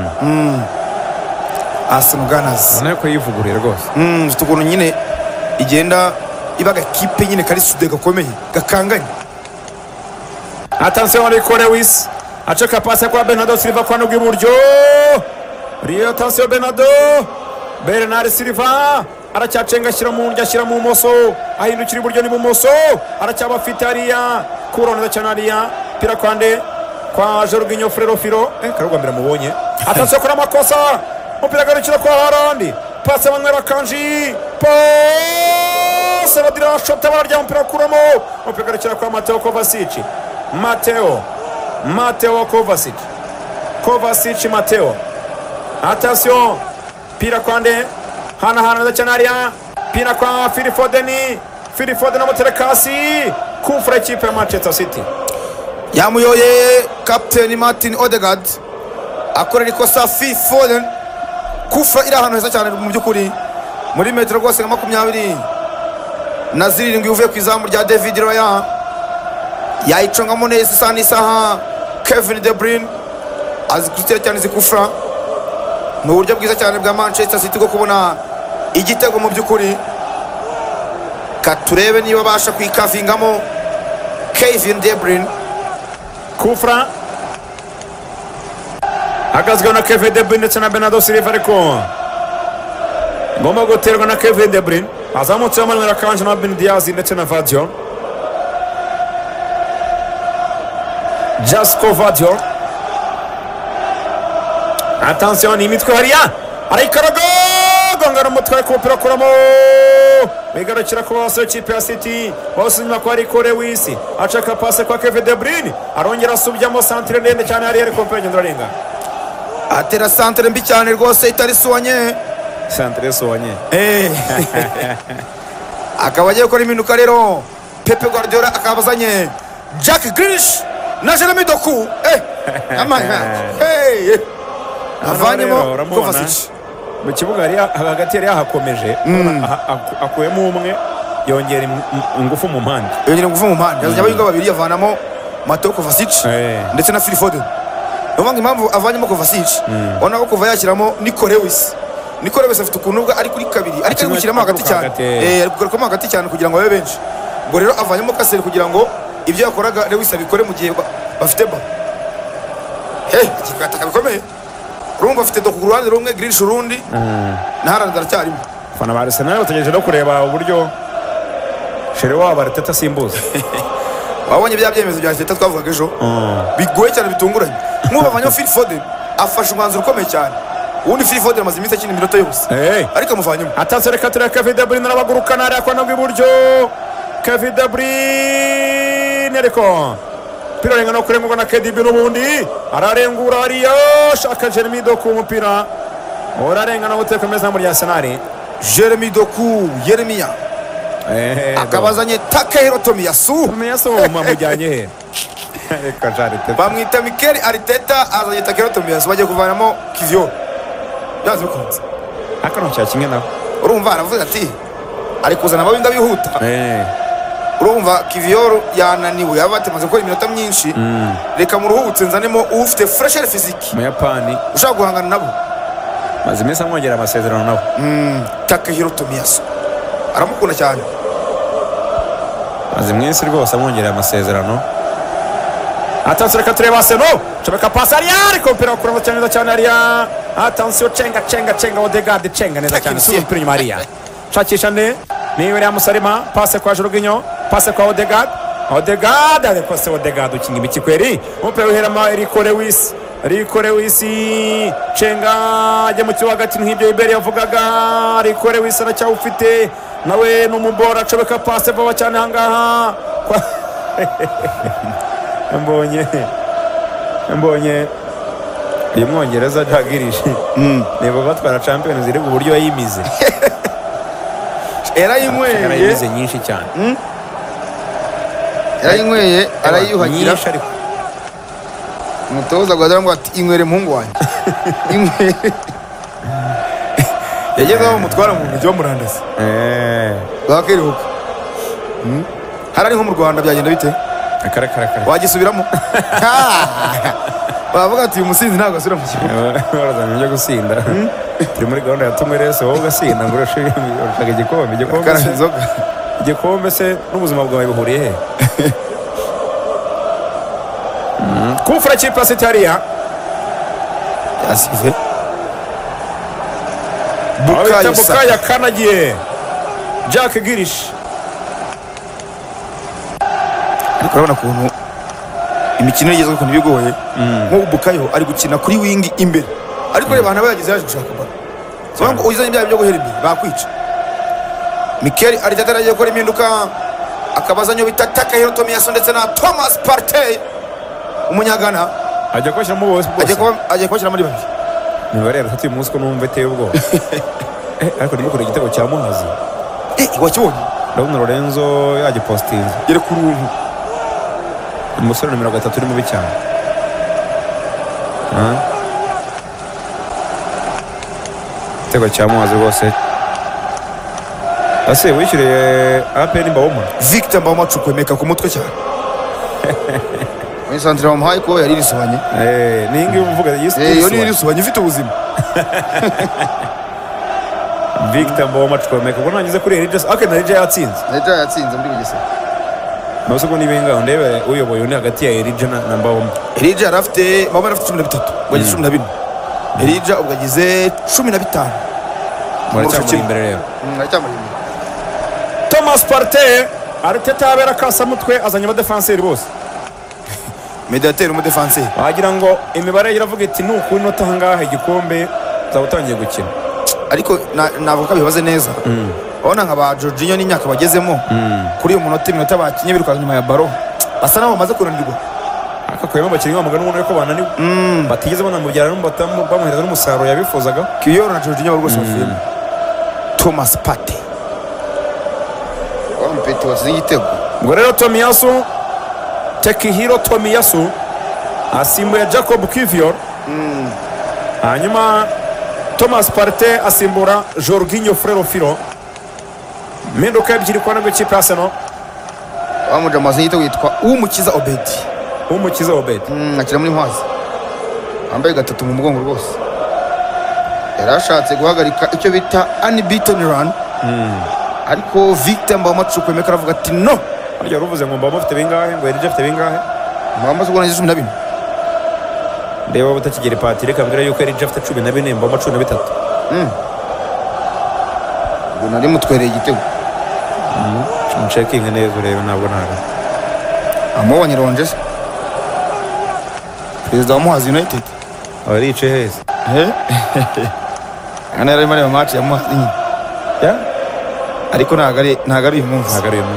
Arsenal Gunners none ko yivugurira rwose tukuntu nyine igenda ibaga kipe nyine kari sude gakomeye gakanganye. Attention Rico Lewis acheka pase kwa Bernardo Silva kwa nugwi buryo attention Bernardo Silva aracyacenga ashyira mu moso ahindukira iburyo ni mu moso aracyaba fitaria kurona cyanaria pira kwande kwa Jorginho Frerofiro karugambira mubonye attention kora makosa umupira garukira kwa Harandi pase Manuel Akanji pase badira shota bararya umupira kuramo umupira garukira kwa Mateo Kovacic Mateo Kovacic attention pira kwande hana ndacanaria pira kwa Phil Foden amuterekasi kufra ikipe ya Manchester City yamuyoye Captain Martin Odegaard akorera ikosa Phil Foden kufra iri ahantu heza cyane mu by'ukuri muri metero rwose nka 20 na 7 uvuye ku izamu rya David Raya yayicongamo neza isa n'isaha Kevin De Bruyne azikutira cyane zikufra mu buryo bwiza cyane bwa Manchester City bwo kubona igitego mu by'ukuri katurebe niba basha kwikavingamo Kevin De Bruyne kufra agazwe na Kevin De Bruyne ndetse na Bernardo Silva ariko ngomba guterwa na Kevin De Bruyne azamutse Manuel Akanji na Ben Diaz ndetse na Vadio Josko Vadio attention imitwe hariya arikarago gongana umutwe ku mupira kuramo bigarukira ku bose ikipe ya City bose inyuma kwa Rico Lewis acaka pase kwa Kevin De Bruyne arongera asubyamo centre ndende cyane hariya ariko mpenye ndarenga atera centre mbi cyane rwose itari soanye centre soanye akaba agiye gukora impinduka rero Pepe Guardiola akabazanye Jack Grealish na Jeremy Doku avanyemo Kovacic mu kibuga hagati yari yahakomeje akuyemo umwe yongera ingufu mu mpande yazanye abayinga babiri yavanamo Mateo Kovacic ndetse na Phil Foden niyo impamvu avanyemo Kovacic ubona ko kuva yashyiramo Nico Lewis afite ukuntu ubwo ari kuri kabiri ariko ari gushyiramo hagati cyane ari kugarukamo hagati cyane kugira ngo babe benshi ubwo rero avanyemo Kaseri kugira ngo ibyo yakoraga Lewis abikore mu gihe bafite ba ikikataka bikomeye urumva afite Doku ku ruhande rumwe Grealish urundi na Haaland aracyarimo fana ba Arsenal bategereje no kureba uburyo Shere wabo Arteta asimbuza wabonye bya byemezo bya Arteta twavugaga ejo bigoye cyane bitunguranye nk'ubu avanyemo Phil Foden afashe umwanzuro ukomeye cyane ubundi Phil Foden amaze iminsi akina iminota yose ariko amuvanyemo atatse reka tureka Kevin De Bruyne arabagurukana hariya kwa nabwo iburyo Kevin De Bruyne ariko umupira arenga no kurengurwa na KDB n'ubundi ararengura hariya shaka Jeremy Doku umupira urarenga no guteka meza muri Arsenal Jeremy Doku Yeremia akabazanye Takehiro Tomiyasu mamujyanye he reka jarite bamwita Mikel Arteta azanye Takehiro Tomiyasu bagiye kuvanamo Kivior byaze bikunze akano cya kimwe nawe urumva aravuga ati ari kuzana ababinda bihuta urumva Kivior yananiwe yaba atemaze gukora iminota myinshi reka muruhutse nzanemo ufite fresher physique mu Yapani ushaka guhangana nabo maze iminsi amwongera amasezerano nabo Takehiro Tomiyasu aramukunda cyane maze iminsi rwose amwongerera amasezerano atansiyo reka tureba Arsenal cobeka pasi hariya ariko umupira wakuramo cyane hariya atansiyo cenga Odegaard cenga neza cyane si umupira inyuma hariya shakisha ni William Salima pase kwa Jorginho pase kwa Odegaard ariko se Odegaard ukinga imiki kweri umupira uherama Rico Lewis cenga ajya mu kibuga hagati nk'ibyo Iberi yavugaga Rico Lewis aracyawufite nawe n'umubora acobeka pase vuba cyane ahangaha mbonye uyu mwongereza Jack Grealish niba batwara Champions League uburyo yayimize yarayinyweye nyinshi cyane yarayinyweye arayiyuhagira umutoza Guardiola ngo ati inywere muhungu wanjye yageze aho mutwara mu mujyi wa Murandasi bakirihuka hari nko mu Rwanda byagenda bite wagisubiramo bavuga ati uyu musinzi ntabwo asubira mu kibuga barazana ibyo gusinda turi muri gahunda ya tumwerese wowe ugasinda ngo urashaka igikombe se n'ubuzima bwawe buhuriye he kufura kipe ya City hariya yasize Bukayo kanagiye Jack Grealish ariko urabona ukuntu imikino igezweho ukuntu bigoye nk'ubu Bukayo ari gukina kuri wingi imbere ariko reba abantu bagize yaje gushaka ball so ngo uzanye ibyaha byo guhera imbere bakwica Mikel Arteta aragiye gukora impinduka akabazanyo bita Takehiro Tomiyasu ndetse na Thomas Partey umunyagana ajya kwashyiramo bose ajya kwashyira muri babiri niba rero uyu munsi ko numva eteye ubwoba ariko ndimo kureba igitego cya Muhazi wakibonye ndabona Lorenzo yagipostinze yere ku runtu umusore nimero 3 uri mubi cyane igitego cya Muhazi rwose ase wishyuriye APR Mbawoma Victor Mbawoma cukwemeka ku mutwe cyane Santre wamuhaye ko yari risobanye ningi uvuga yo ni risobanye ifite ubuzima Victor Mbawoma cukwemeka ko nagize kuri Elijas na Elija yatsinze muri bigese nose ko nibenga ndebe uyoboye undi hagati ya Elija na Mbawoma Elija arafite Mbawoma arafite 13 wagize 14 Elija ubwagize 15 muri imbere rero Thomas Partey Arteta abera kasa mutwe azanye abadefenseri bose mediateur umudefenseri wagira ngo imibare iravuga iti nuko inota hangaha igikombe zabutangiye gukina ariko navuga ko bibaze neza urabona nka ba Jorginho n'imyaka bagezemo kuri uyu iminota bakinye biruka nyuma ya baro basa naho bamaze kunanirwa akakuyemo abakinnyi bamugana ubona ko bananiwe batigeze banamubyara bamuhereza n'umusaruro yabifuzaga Kiyoro na Jorginho rwose bafuyemo Thomas Partey wampeti wasize igitego ngo rero Tomiyasu Tekihiro Tomiyasu asimbuye Jacob Kivior hanyuma Thomas Partey asimbura Jorginho Frelofilo mpinduka ebyiri kwa nabwo ikipe Arsenal wamuja amaze igitego yitwa Umukiza Obedi akira muri Ntwazi wambaye gatatu mu mugongo rwose yarashatse guhagarika icyo bita unbeaten run ariko Victor Mbamacuku yemeka aravuga ati no arya ruvuze ngo Mbama afite bingahe ngo Erije afite bingahe Mbama zugona 14 ndeba batakigera pati reka mbere yuko Erije afite 14 Mbama 13 ubona ari mutwereye igitego checking neza rero ntabwo ntaga amubonye ronje perezida wa Muhazi United arice heza ana yari muri match ya Muhazi ya ariko ntago ari uyu munsi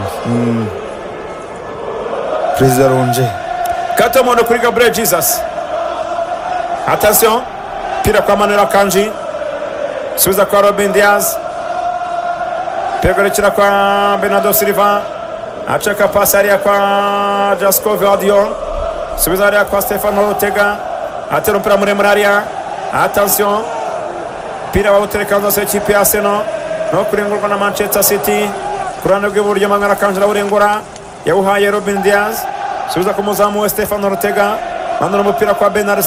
perezida ronje Katamono kuri Gabriel Jesus attention pira kwa Manuel Akanji subiza kwa Robin Diaz pegorekera kwa Bernardo Silva acheka pasi hariya kwa Jasko Vardiol subiza hariya kwa Stefano Ortega atera umupira muremure hariya attention pira bawutereka zose ikipe ya Arsenal no kurengurwa na Manchester City ku ruhande rw'iburyo Manuel Akanji arawurengura yawuhaye Robin Diaz subiza ku muzamu we Stefano Ortega manura umupira kwa Bernardo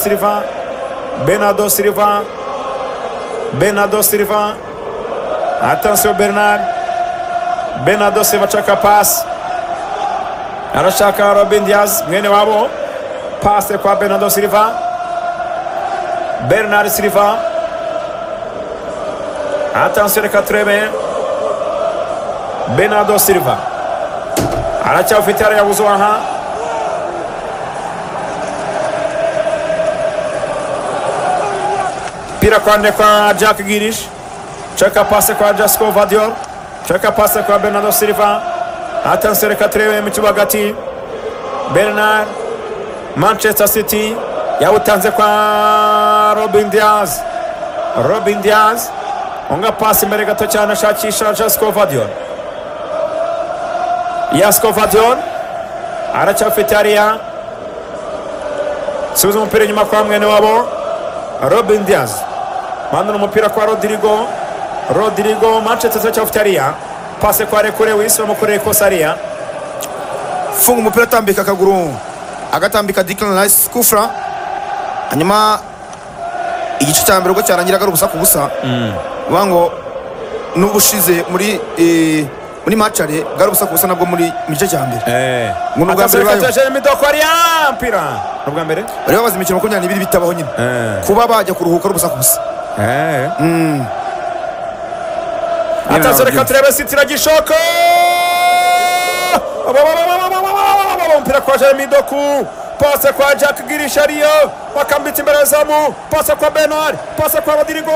Silva attention Bernardo Silva achaka pass arashaka Robin Diaz mwene wabo passe kwa Bernardo Silva attention reka turebe Bernardo Silva aracyafite hariya buzubaha pira kwande kwa Jack Grealish cheka passe kwa Jasko Vardiol cheka passe kwa Bernardo Silva attention reka turebe mu kibuga hagati Bernard Manchester City yawutanze kwa Robin Diaz onga passe imbere gato cyane ashakisha Jasko Vardiol aracyafite hariya subiza umupira inyuma kwa mwene wabo Robin Diaz manura umupira kwa Rodrigo Manchester City cyafite hariya passe kwa Rekure wisi bamukoreye kosa hariya funga umupira atambika akaguru agatambika Declan Rice kufra hanyuma igice cya mbere ubwo cyarangiraga ari ubusa ku busa bango n'ubushize muri matchare bwari ubusa ku busa nabwo muri gice cya mbere ngo nubwa mbere baje midoko hariya mpira nubwa mbere bari bamaze imikino 22 bitabaho nyine kuba bajya kuruhuka ari ubusa ku busa atazore katrebe City iragishoka mpira kwa Jeremy Doku passe kwa Jack Grealish hariya bakambitse imbere zamu passe kwa Bernard passe kwa Rodrigo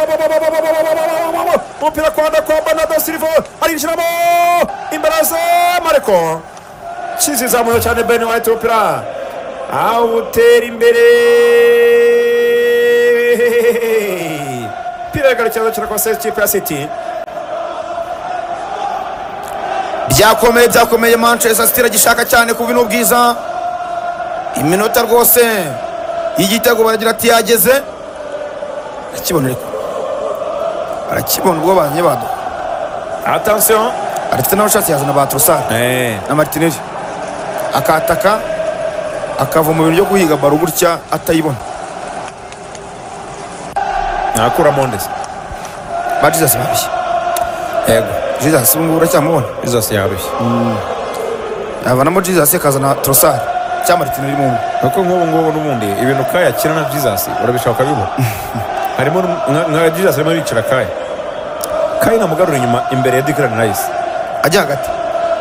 mpira kwa Bernardo Silva arinjiramo imbere zamu ariko chizi zamu cyane Ben White mpira awutera imbere pira garacyaza cyane kwa ikipe ya City byakomeye Manchester City iragishaka cyane ku bintu bwiza iminota rwose y'igitego baragira ati yageze arakibona ubwo banye bado attention arafite n'abashatsi yazana ba Trossard na Martinelli akataka akava mu bintu byo guhiga baro gutya atayibona nakura Mondes ba Jesus babishye yego Jesus ubwo uracyamubona Jesus yarushye avanamo Jesus akazana Trossard cyangwa Martinelli mu kuko nk'ubu n'ubundi ibintu Kaya akina na Jesus urabishaka bibona harimo nka Jesus arimo yicira Kaya namugarura inyuma imbere ya Declan Rice ajya hagati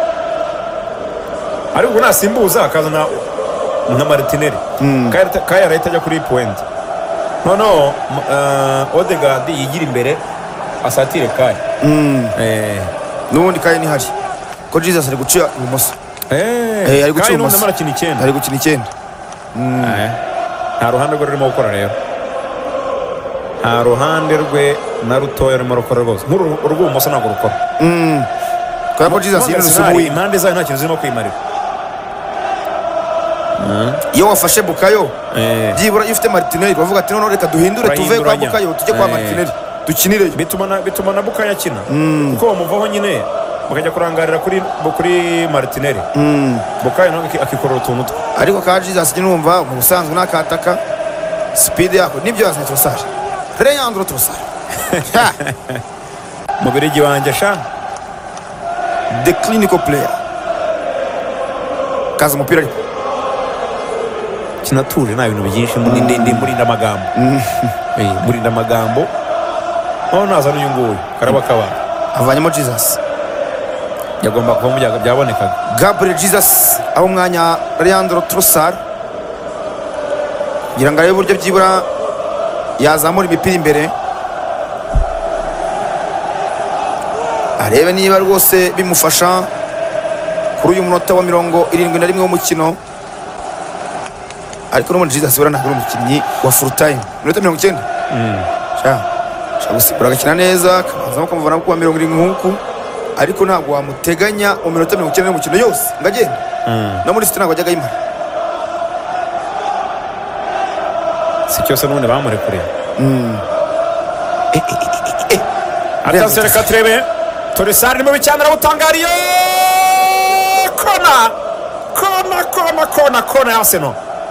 ariko nasimbuza akazana nka Martinelli Kaya arahita ajya kuri point no Odegaard yigira imbere asatire Kai. n'ubundi Kai ni hari ko Jesus ari guca ibumoso ari guca Kai ibumoso n'undi marakina 9. ari gukina 9 nta ruhande rwe rurimo gukora rero, nta ruhande rwe na rutoya rurimo rukora rwose, urw'ubumoso ntabwo rukora kubera ko Jesus yari rusubuye impande zayo nta kintu zirimo kwimarira. iyo wafashe Bukayo byibura iyo ufite Martinelli bavuga ati none reka duhindure tuve kwa Bukayo tujye kwa Martinelli dukinireyo, bituma na Bukayo akina kuko bamuvaho nyine bakajya kurangarira kuri Martinelli. Bukayo nawe akikorera utuntu twe, ariko ka Jesus numva mu busanzwe nakataka speed yako nibyo yazanye Trossard Leandro Trossard mubirigi wanjye sha the clinical player kaza umupira ariko kinatuje nta bintu byinshi murinda amagambo murinda amagambo aho naza n'uyu nguyu karaba kabara avanyemo Jesus yagomba kuva mu byago byabonekaga. Gabriel Jesus aho umwanya Leandro Trossard kugira ngo arebe uburyo byibura yazamura imipira imbere, arebe niba rwose bimufasha kuri uyu munota wa 71 w'umukino. Ariko no muri Jesus bura ntabwo umukinnyi wa full time minota 90 gusibura agakina neza kabanza kumuvana kuwa 70 nk'uku, ariko ntabwo wamuteganya mu minota 90 y'umukino yose ngagenda no muri City ntabwo ajyaga yimara si cyose n'ubundi bamurekuriye. Atasere katrebe Trossard mu bicyamira butangariye kona ya Arsenal.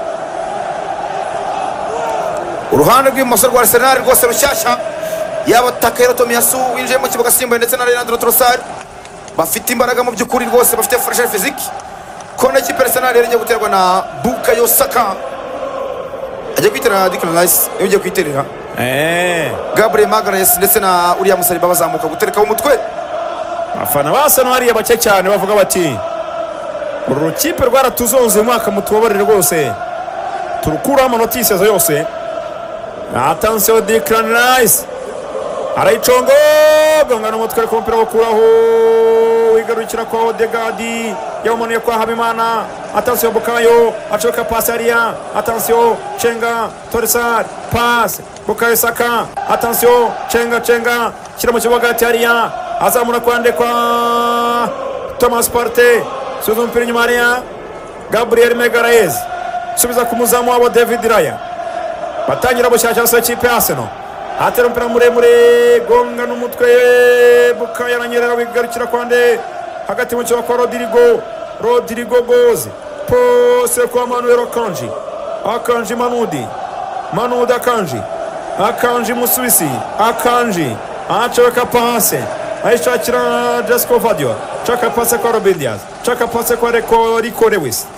uruhande rw'imoso rwa Arsenal rwose rushyashya yaba Takehiro Tomiyasu winjiye mu kibuga Simba ndetse na Leandro Trossard bafite imbaraga mu by'ukuri rwose, bafite fraîcheur physique. Kona ikipe Arsenal yari igiye guterwa na Bukayo Saka, ajya kwitera Declan Rice ugiye kwiterera Gabriel Magalhaes ndetse na William Saliba bazamuka gutereka umutwe. Abafana ba Arsenal hariya bake cyane bavuga bati uru rukipe rwaratuzonze umwaka mutubabarire rwose turukuraho amanota y'isezo yose. Attention Declan Rice arayicongo gongana umutwe ariko umupira wo kuraho wigarukira kwa Odegaard yawumanuye kwa Habimana. Attention Bukayo acoka pasi hariya, attention Cenga Trossard pass Bukayo Saka, attention Cenga shyira mu kibuga hagati hariya azamura kwande kwa Thomas Partey subiza umupira inyuma hariya Gabriel Magalhaes subiza ku muzamu wabo David Raya batangira bushyashya se ikipe ya Arsenal atera umupira muremure gonga n'umutwe Bukayo aranyerera wigarukira kwande hagati mu kibuga kwa Rodrigo goes pose kwa Manuel Akanji Manudi Akanji Musuwisi Akanji achaka pase aishakira Jesco Vadio chaka pase kwa Ruben Dias chaka pase kwa Rico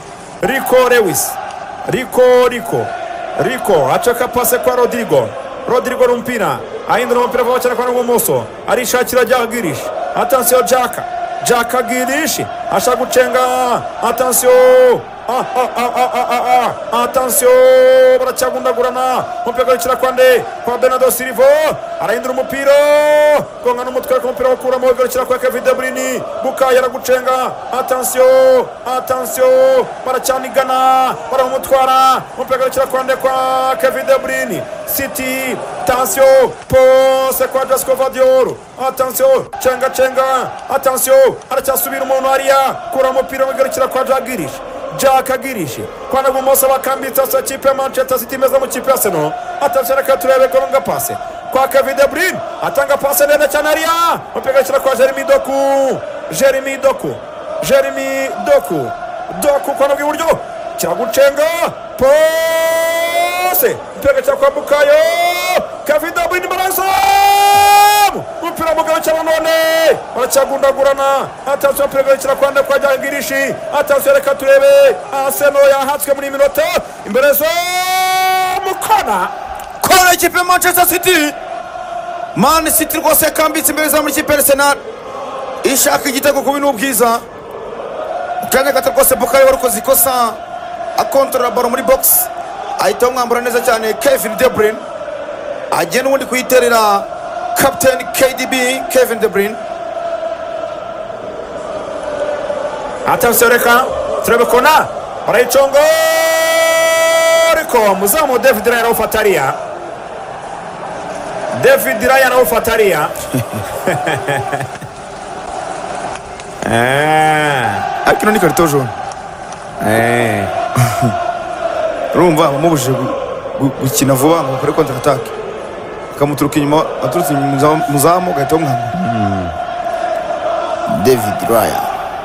achaka pase kwa Rodrigo rumpira ahindura umupira vuba cyane kwa Ngomoso arishakira Jagirish. Attention Jaka Girish ashaka gucenga, attention baracyagundagurana umupira garukira kwande kwa Bernardo Silva arahindura umupira konga n'umutwe ku mupira wakuramo garukira kwa Kevin De Bruyne. Bukayo aragucenga, attention baracyanigana baramutwara umupira garukira kwande kwa Kevin De Bruyne. City attention pose kwa Jesco Vadioro, attention cenga attention aracyasubira umuntu hariya kura umupira garukira kwa Jagirish kwana bumoso bakambitsa sa kipe Manchester City meza mu kipe Arsenal. Attention reka turebe konga pase kwa Kevin De Bruyne atanga pase neza cyane hariya umupira garukira kwa Jeremy Doku kwana bw'iburyo kiragucenga pose umupira garukira kwa Bukayo Kevin De Bruyne umupira mugarukira none baracyagundagurana. Attention umupira garukira kwande kwa Jagirish. Attention reka turebe Arsenal yahatswe muri minota imbere zo mukona ikipe Manchester City. Man City rwose yakambitse imbere za muri kipe Arsenal ishaka igitego ku bintu bwiza kanya gato rwose. Bukayo warukoze ikosa akontorora baro muri box ahita umwambura neza cyane Kevin De Bruyne agenda ubundi kuyiterera Captain KDB Kevin De Bruyne. Attention reka turebe kona barayicongo ariko muzamu David Raya arawufata ariya David Raya arawufata ariya ariko ino ni karito jaune. urumva bamubujije gukina vuba ngo bakore kontra atake, akamuturuka inyuma aturutse muzamu ugahita bamwambura. David Raya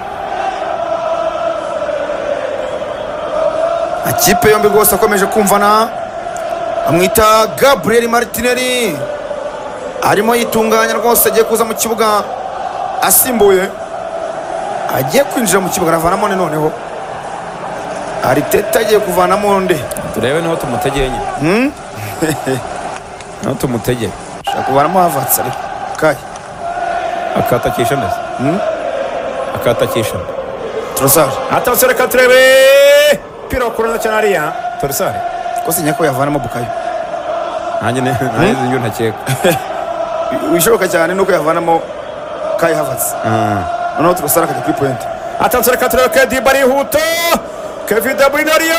akipe yombi rwose akomeje kumvana, amwita Gabriel Martinelli arimo yitunganya rwose, agiye kuza mu kibuga asimbuye, agiye kwinjira mu kibuga aravanamo noneho Arteta agiye kuvanamo nde turebe niho tumutegeye nyine niho tumutegeye ashaka kuvanamo Havertz ariko kayi akatakisha ndetse akatakisha Trossard. Attention reka turebe pira kurana cyane ariya Trossard ko sinya ko yavanamo Bukayo, nanjye nyo ntakeka wishoboka cyane nuko yavanamo Kai Havertz noneho Trossard akajya kuri point. Attention reka turebe KDB arihuta Kevin De Bruyne ariyo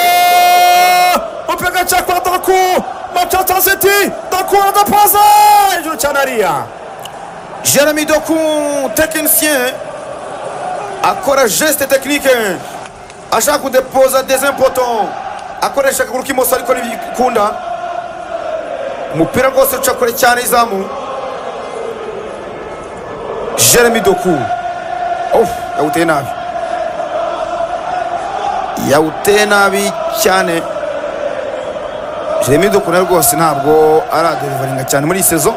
upega chakwa Doku Manchester City Doku adapaza hejuru cyane ariya Jeremy Doku technicien akora geste technique ashaka kudepoza des important, akoresha akaguru k'imoso ariko ntibikunda, umupira rwose uca kure cyane izamu. Jeremy Doku yawuteye nabi, yawuteye nabi cyane. Jeremy Doku nawe rwose ntabwo araderivaringa cyane muri iyi sezo,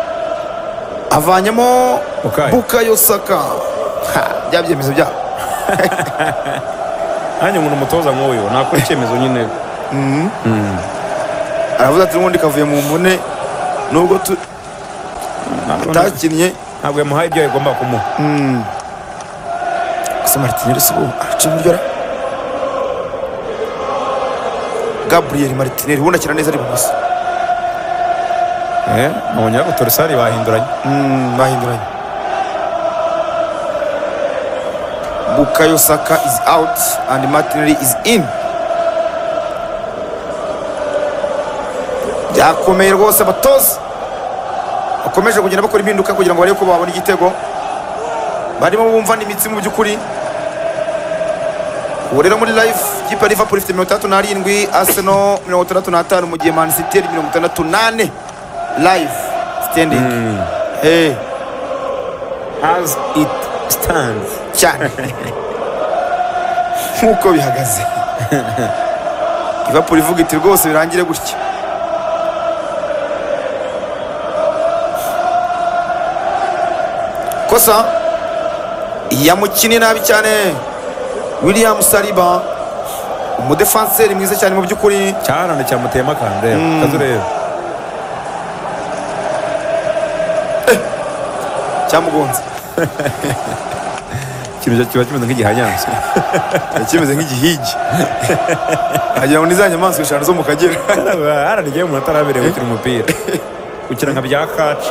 avanyemo Bukayo Saka. Bya byemezo byabo hanyuma umuntu umutoza nk'uyu nakora icyemezo nyine aravuga ati n'ubundi kavuye mu mvune nubwo atakinnye ntabwo yamuhaye ibyo yagomba kumuha. gusa Martinelli si ubu aca iburyo. Gabriel Martinelli ubundi akina neza ari bumoso. nabonye ko Trossard bahinduranye Bukayo Saka is out and Martinelli is in. Byakomeye rwose, abatoza bakomeje kugenda bakora impinduka kugira ngo barebe ko babona igitego, barimo bumva n'imitsi mu by'ukuri. ubu rero muri live ikipe ya Liverpool ifite 37, Arsenal 65, mu gihe Man City 68 live standing. as it stands cyane nk'uko bihagaze. Liverpool ivuga iti rwose birangire gutya. kosa yamukinnye nabi cyane William Saliba, umudefanseri mwiza cyane mu by'ukuri. cyarane cyamuteyemo akande kazureba cyamugonze. ikintu kiba kimeze nk'igihanyanza kimeze nk'igihigi agira ngo ni za nyamaswa eshanu zo mu Kagera. haranigiye umuntu ataraberewe gukina umupira gukina nka bya kaci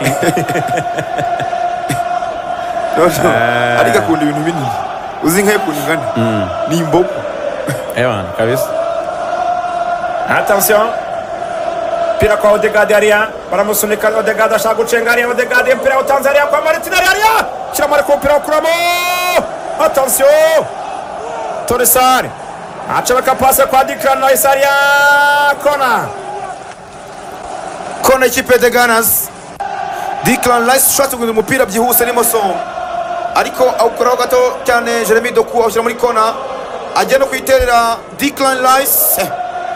ariko akunda ibintu binini, uzi nk'ayo kuntu ingana ni imbogo kabisa. Attention pira kwa Odegaard ariya baramusunika, Odegaard ashaka gucenga ariya, Odegaard mpira utanze ariya kwa Martinelli ariya shyira mare ku mpira ukuramo. Attention Trossard acabeka pase kwa Declan Rice ariya, kona ikipe de Gunners. Declan Rice ushatse guhindura umupira byihuse n'imoso ariko awukuraho gato cyane. Jeremy Doku awushyira muri kona, ajya no kuyiterera Declan Rice.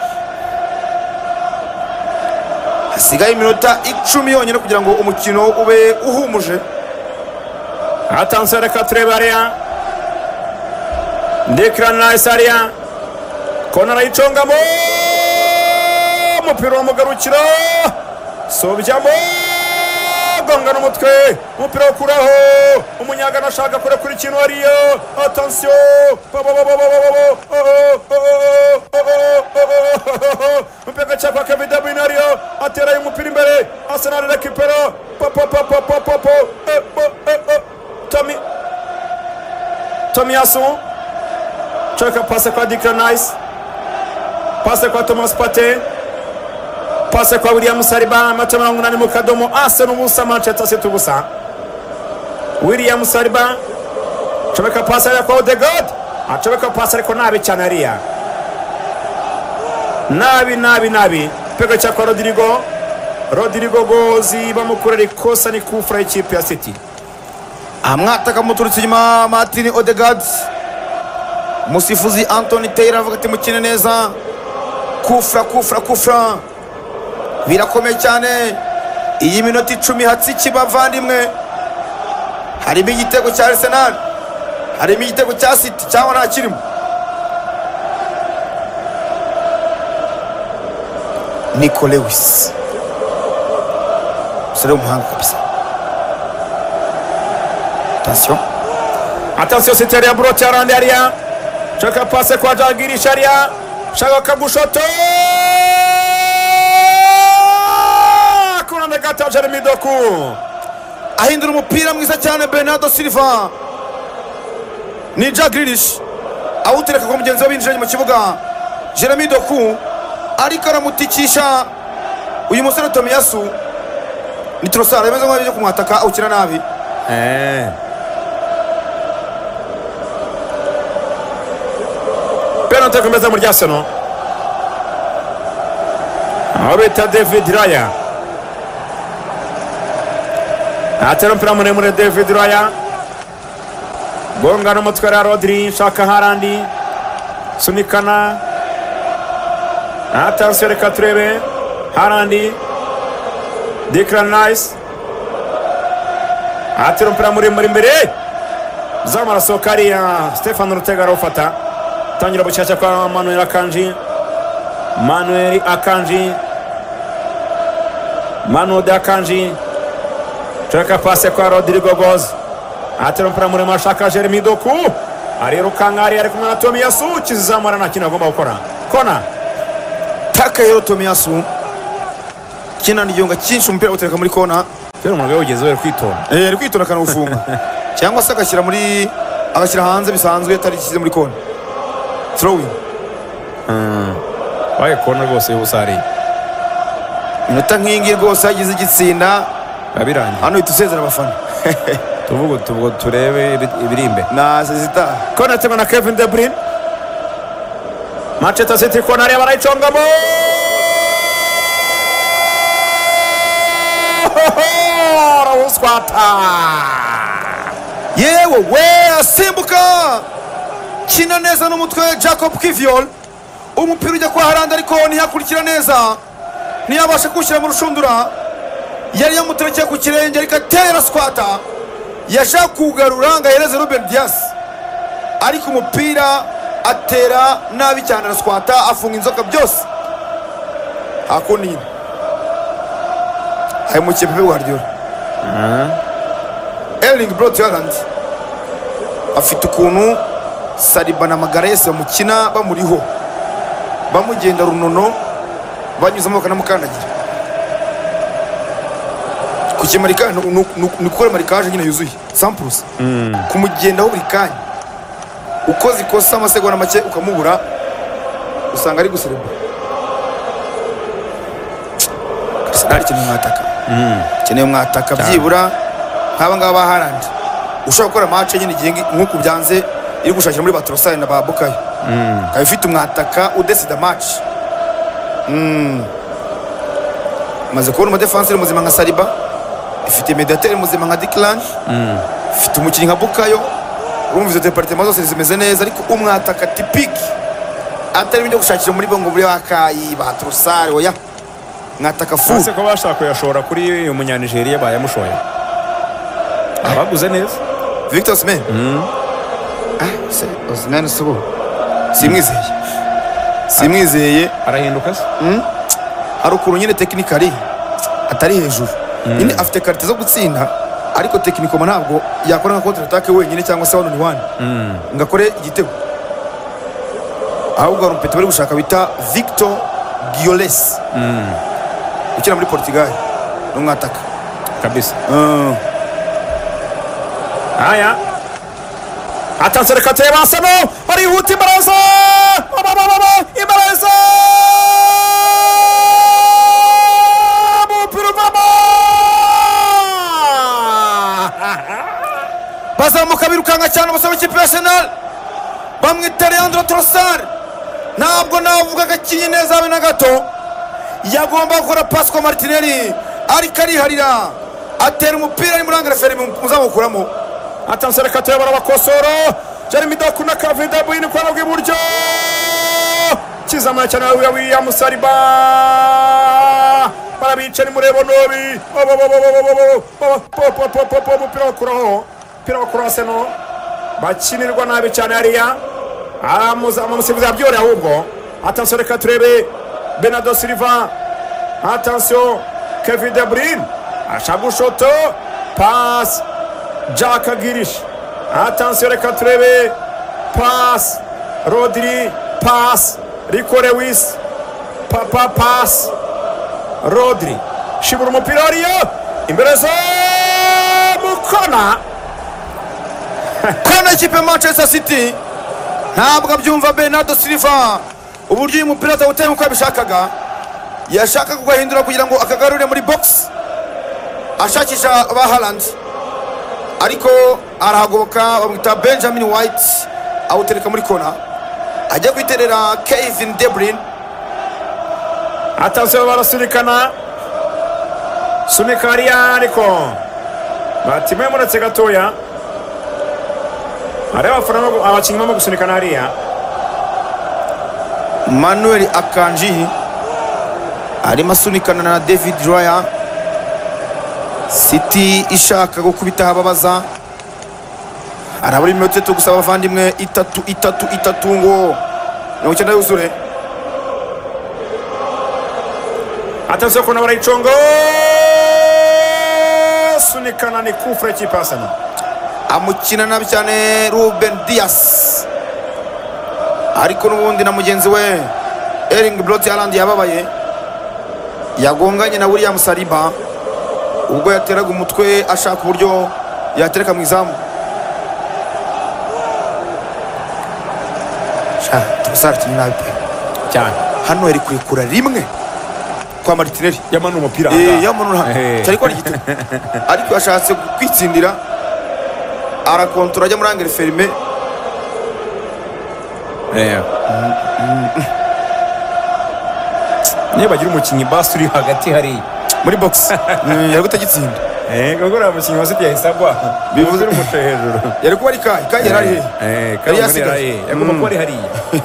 hasigaye iminota 10 yonyine kugira ngo umukino ube uhumuje. Attention reka turebe ariya Declan Rice ariya, kona arayicongamo, umupira wamugarukira sobyamo, gonga n'umutwe, umupira ukuraho, umunyagana ashaka kure kuri ikintu ariyo. Attention umupira gacakwa Kevin De Bruyne ariyo, aterayo umupira imbere, Arsenal rekipero Tomiyasu cheka pase kwa Declan Rice, pase kwa Thomas Partey, pase kwa William Saliba. Mata 80 mu kadomo, Arsenal ubusa Manchester City ubusa. William Saliba cheka pase kwa Odegaard, acheka pase ariko nabi cyane ariya, nabi pega cha kwa Rodrigo Gozi bamukorera ikosa ni kufra ikipe ya City. amwataka muturutse inyuma Martin Odegaard, musifuzi Anthony Taylor avuga ati mukine neza. Kufra birakomeye cyane. Iyi minota 10 hatsiki bavandimwe, harimo igitego cya Arsenal, harimo igitego cya City cyangwa nta kirimo. Nico Lewis sere umuhanga kabisa. Attention City ya Brote arande aria, cheka pase kwa Jagiri Sharia, shaka kabushoto kuna ndakata Jeremy Doku ahindura umupira mwiza cyane. Bernardo Silva ni Jack Grealish awutereka kwa mugenzi we binjira mu kibuga. Jeremy Doku ariko aramutikisha uyu musore Tomiyasu. Ni Trossard yamaze nk'aho kumwataka awukira nabi. Penalty komeza muri Arsenal. Abeta David Raya. Atera mpira muremure David Raya. Gonga n'umutwe wa Rodri, shaka Haaland. Sunikana. Attention reka turebe. Haaland. Declan Rice. Atera mpira muremure imbere. Zamara Sokariya. Stefano Ortega arafata. Tangira bucyashya kwa Manuel Akanji. Manu de Akanji. Cheka pase kwa Rodrigo Goz. Atera mpira muremure ashaka Jeremy Doku. Arirukanka ari kumwe na Tomiyasu. Kizamara nta kintu agomba gukora. Kona. Taka yero Tomiyasu. Kina niyonga cyinshi umupira utereka muri kona. Kero umuntu wageze we kwitora. Ari kwitora kana ufunga. Cyangwa se agashyira muri agashyira hanze bisanzwe atari kize muri kona. Throwing. Waye kona rwose y'ubusari. Inota nk'ingi rwose yagize igitsinda. Babirangiye. Hano itusezera abafana. Tuvugo turebe ibirimbe. Na Sezita. Kona tema na Kevin De Bruyne. Manchester City kona ari barayicongamo. Yewe we asimbuka. Kina neza n'umutwe Jacob Kiviol. Umupira ujya kwa Haaland ariko ntiyakurikira neza, ntiyabasha kushyira mu rushundura. Yari yamuterekeye ku kirenge ariko atera squata. Yashaka kugarura ngo ahereze Ruben Dias, ariko umupira atera nabi cyane na squata afunga inzoka byose. Hakundi ayo mu kipe Guardiola. Erling Braut Haaland afite ukuntu Saliba na Magalhaes bamukina bamuriho, bamugenda runono, banyuzamo bakanamukandagira. Kukimarika nukora marikaje nyine yuzuye 100%. Kumugendaho buri kanya, ukoze ikosa amasegonda make ukamubura, usanga ari guserebura. Arsenal kintu mwataka. Keneye mwataka byibura nk'aba ngaba ba Haaland. Ushobora gukora match nyine igihe nk'uko byanze iri gushakira muri Batrossard na Babukayo. Kayo ifite umwataka udesida match. Maze kubona defenseur muzima nka Saliba, ifite mediateur muzima nka Declan, ifite umukinnyi nka Bukayo. Urumva izo departement zose zimeze neza, ariko umwataka typique atari byo gushakira muri bongo buri bakayi Batrossard oya. Mwataka fu. Ese ko bashaka kuyashora kuri umunyanigeriya bayamushoye. Abaguze neza. Victor Osimhen. Se Osimhen subo. Simwizeye. Arahinduka se? Hari ukuntu nyine technically atari hejuru. Nyine afite karite zo gutsinda, ariko techniquement ntabwo yakora nka counter attack wenyine cyangwa se 1-on-1. Ngakore igitego. Ahubwo arumpete bari gushaka bita Victor Gyoles. Ukina muri Portugal. N'umwataka kabisa. Haya. Atansiyo reka turebe Arsenal barihuta imbaraza imbaraza umupira uvamo bazamuka birukanka cyane umusore w'ikipe ya Arsenal bamwita Leandro Trossard ntabwo navuga gakinye neza habe na gato yagomba gukora pasi kwa Martinelli ariko ariharira atera umupira ari muri angara muzamukuramo. Atansiyo reka turebe barabakosora Jeremy Doku na Kevin De Bruyne ku ruhande rw'iburyo kizamura cyane William Saliba barabica ni murebo nobi umupira wakuraho Arsenal bakinirwa nabi cyane hariya umusifuzi yabyoreye ahubwo. Atansiyo reka turebe Bernardo Silva atansiyo Kevin De Bruyne ashaka gushoto pass Jack Grealish atansiyo reka turebe pass Rodri pass Rico Lewis pass Rodri shibura umupira hariya imbere zo mukona kona ikipe ya Manchester City ntabwo abyumva Bernardo Silva uburyo uyu mupira atawuteye nk'uko yabishakaga yashaka kugahindura kugira ngo akagarure muri box ashakisha ba Haaland ariko arahagoboka bamwita Benjamin White awutereka muri kona ajya kwiterera Kevin De Bruyne. Atansiyo barasunikana sunika hariya ariko batimwe muretse gatoya areba abakinnyi barimo gusunikana hariya. Manuel Akanji arimo asunikana na David Raya. City ishaka gukubita ababaza arabura iminota itatu gusa abavandimwe itatu ngo 90 yuzure. Atansiyo kuna barayicongo sunikana ni kufre ikipe ya Arsenal amukina nabi cyane Ruben Dias ariko n'ubundi na mugenzi we Erling Brot Haaland yababaye yagonganye na William Saliba ubwo yateraga umutwe ashaka uburyo yatereka mu izamu. Trossard nabi cyane hano yari kurekura rimwe kwa Martinelli yamanu umupira yamanura cyari ko gito ariko yashatse kwitsindira arakontora ajya muri angere ferme niyo bagira umukinnyi basi uri hagati hari muri box yari gutagitsinda gagora umukinnyi wa City yahise agwa bivuze umuco hejuru yari kuba ari kai yari kari yasigaye yagomba kuba ari hariya.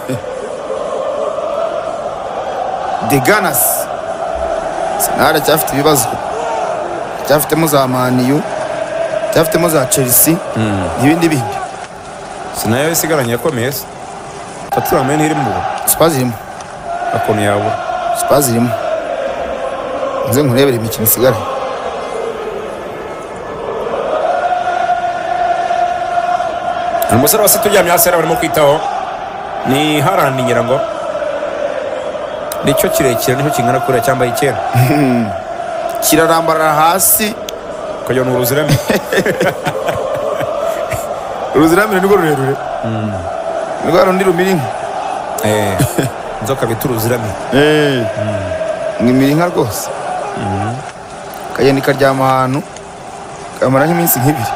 The Gunners Arsenal cyafite ibibazo cyafitemo za Man U cyafitemo za Chelsea n'ibindi sinayo isigaranye yakomeye Tottenham iri mu Spurs irimo akono yawe Spurs irimo nze nkurebere imikino isigara. umusore wa City uryamye hasi barimo kwitaho ni Haaland ngira ngo nicyo kirekire nicyo kingana kure cyambaye icyenda kirarambarara hasi kugira ngo uruzirame uruzirame nirwo rurerure nirwo rundi rumiri inzoka bita uruzirame mwimira inka rwose kagenda ikaryama ahantu kamara nk'iminsi nk'ibiri.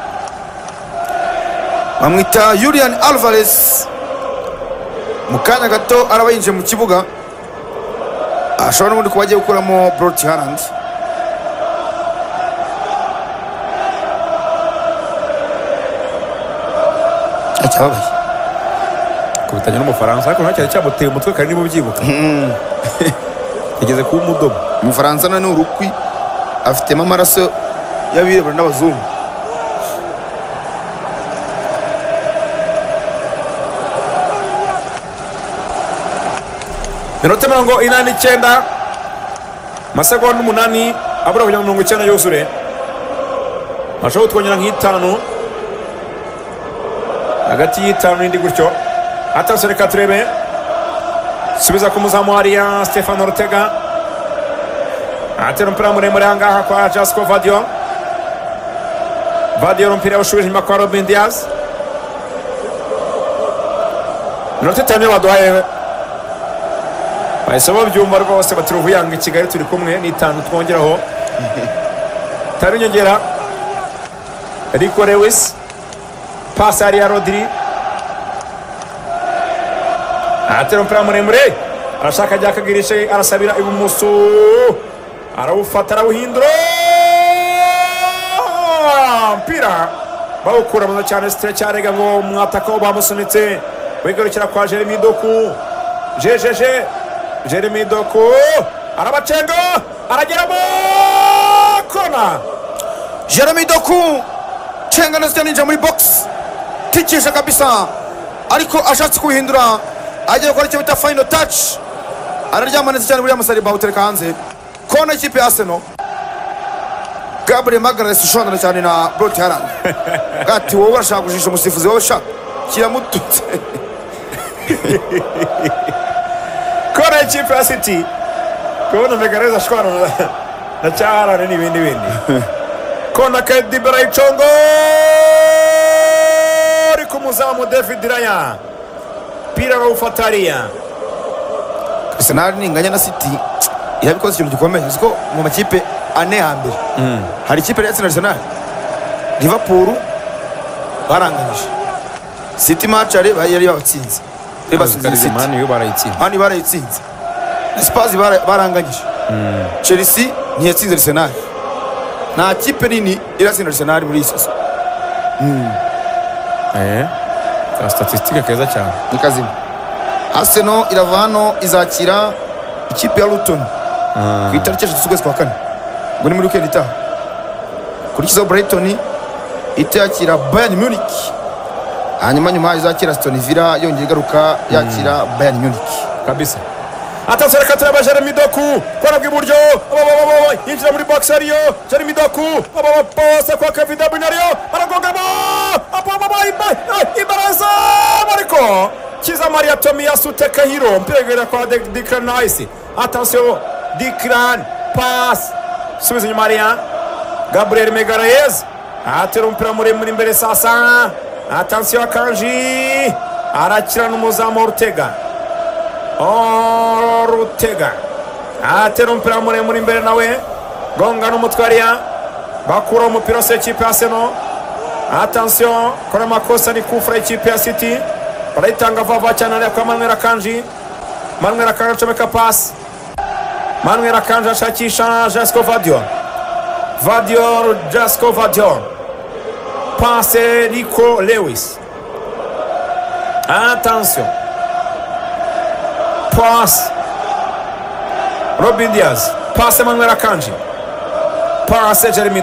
bamwita Julian Alvarez mu kanya gato araba yinjiye mu kibuga ashobora n'ubundi kuba agiye gukuramo Brot Haaland. acyababaye kubitanya n'umufaransa ariko ntacyari cyamuteye umutwe kandi niba ubyibuka yageze kuba umudomo. umufaransa na ni urukwi afitemo amaraso y'abirabura n'abazungu. minota 89 amasegonda 8 abura kugira ngo 90 yuzure ashobora twongera nk'itanu hagati y'itanu n'indi gutyo. Atansiyo reka turebe subiza ku muzamu hariya Stefano Ortega atera umupira muremure ahangaha kwa Josko Vadio umupira yawushubije inyuma kwa Ruben Dias minota 5 baduhaye bahise babyumva rwose bati Ruvuyanga i Kigali turi kumwe ni 5 twongeraho tari nyongera Rico Lewis pass ari ya Rodri atero mpira muremure arashaka ajya akagirishe arasabira ibumoso arawufata arawuhindura mpira bawukura mu cyane stretch arega ngo mwataka bamusunitse wigarukira kwa Jeremy Doku Jeremy Doku arabacenga arageramo kona Jeremy Doku cenga na ninja muri box tikisha kabisa ariko ashatse kuhindura agiye gukora icyo bita final touch araryamana cyane buri amusariba utereka hanze kona ikipe ya Arsenal Gabriel Magalhaes ushondana cyane na Brot Haaland gati wowe urashaka kujisha umusifuzi wowe shaka kiramututse kona ikipe ya City kona Magalhaes ashwana na cyarane n'ibindi kona Kedi Baraychongo ariko muzamu David Raya pira rawufataria Arsenal ninganya na City irabikoze ikintu gikomeye siko mu makipe ane hambere hari ikipe ya Arsenal Liverpool baranganyije City match yari yabatsinze basinze Man U barayitsinze Spurs baranganyije Chelsea ntiyatsinze Arsenal nta kipe nini iratsinda Arsenal muri isoso ka statistique keza cyane ni kazima Arsenal irava hano izakira ikipe ya Luton ku itariki 3 z'ukwezi kwa 4 ngo ni muri weekend itaha kurikiza Brighton itakira Bayern Munich hanyuma izakira Aston Villa yongera igaruka yakira Bayern Munich kabisa atazere katraba Jeremy Doku kora bw'iburyo yinjira muri box ariyo Jeremy Doku pose kwa Kevin De Bruyne ariyo aragongamo ibaraza mariko kiza Maria Tomiyasu Takahiro mpegera kwa Declan Rice attention Declan pass subiza nyuma Maria Gabriel Magalhaes atero mpira muremure imbere sasa attention Akanji arakira n'umuzamu Ortega atero mpira muremure imbere nawe gonga n'umutwariya bakura umupira se ikipe ya Arsenal attention kora makosa ni kufra ikipe ya City barayitanga vava cyane ari kwa Manuel Akanji acomeka pass Manuel Akanji ashakisha Josko Vadior passe Rico Lewis attention pass Robin Diaz passe Manuel Akanji passe Jeremy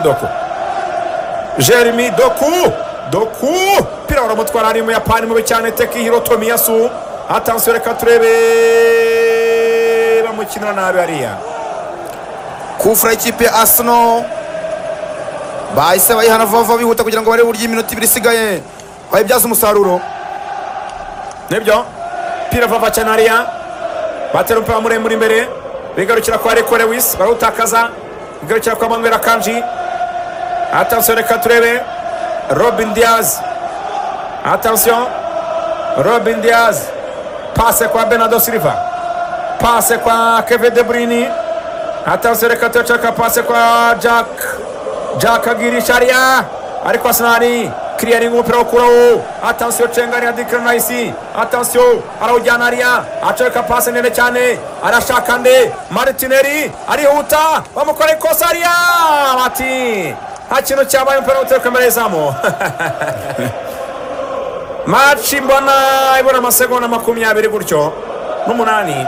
Doku pira uramutwara ari mu Yapani mu cyane Takahiro Tomiyasu attention reka turebe bamukina nabi ariya kufra ikipe ya Arsenal bahise bayihana vava bihuta kugira ngo barebe buryo iminota 2 isigaye bayibyaza umusaruro nibyo pira vava cyane ariya batera mpira muremure imbere bigarukira kwa Rico Lewis barutakaza bigarukira kwa Manuel Akanji attention reka turebe Robin Diaz attention Robin Diaz passe kwa Bernardo Silva passe kwa Kevin De Bruyne attention reka turebe passe kwa Jack Aguirre ariko Arsenal clearing umupira ukuraho attention cengani ya Declan Rice attention arawujyana ariya aceka passe nene cyane arashaka nde Martinelli arihuta bamukora ikosa ariya bati hakintu cyabaye umupira uteka merezamo match mbona ibona amasegonda 20 gutyo n'8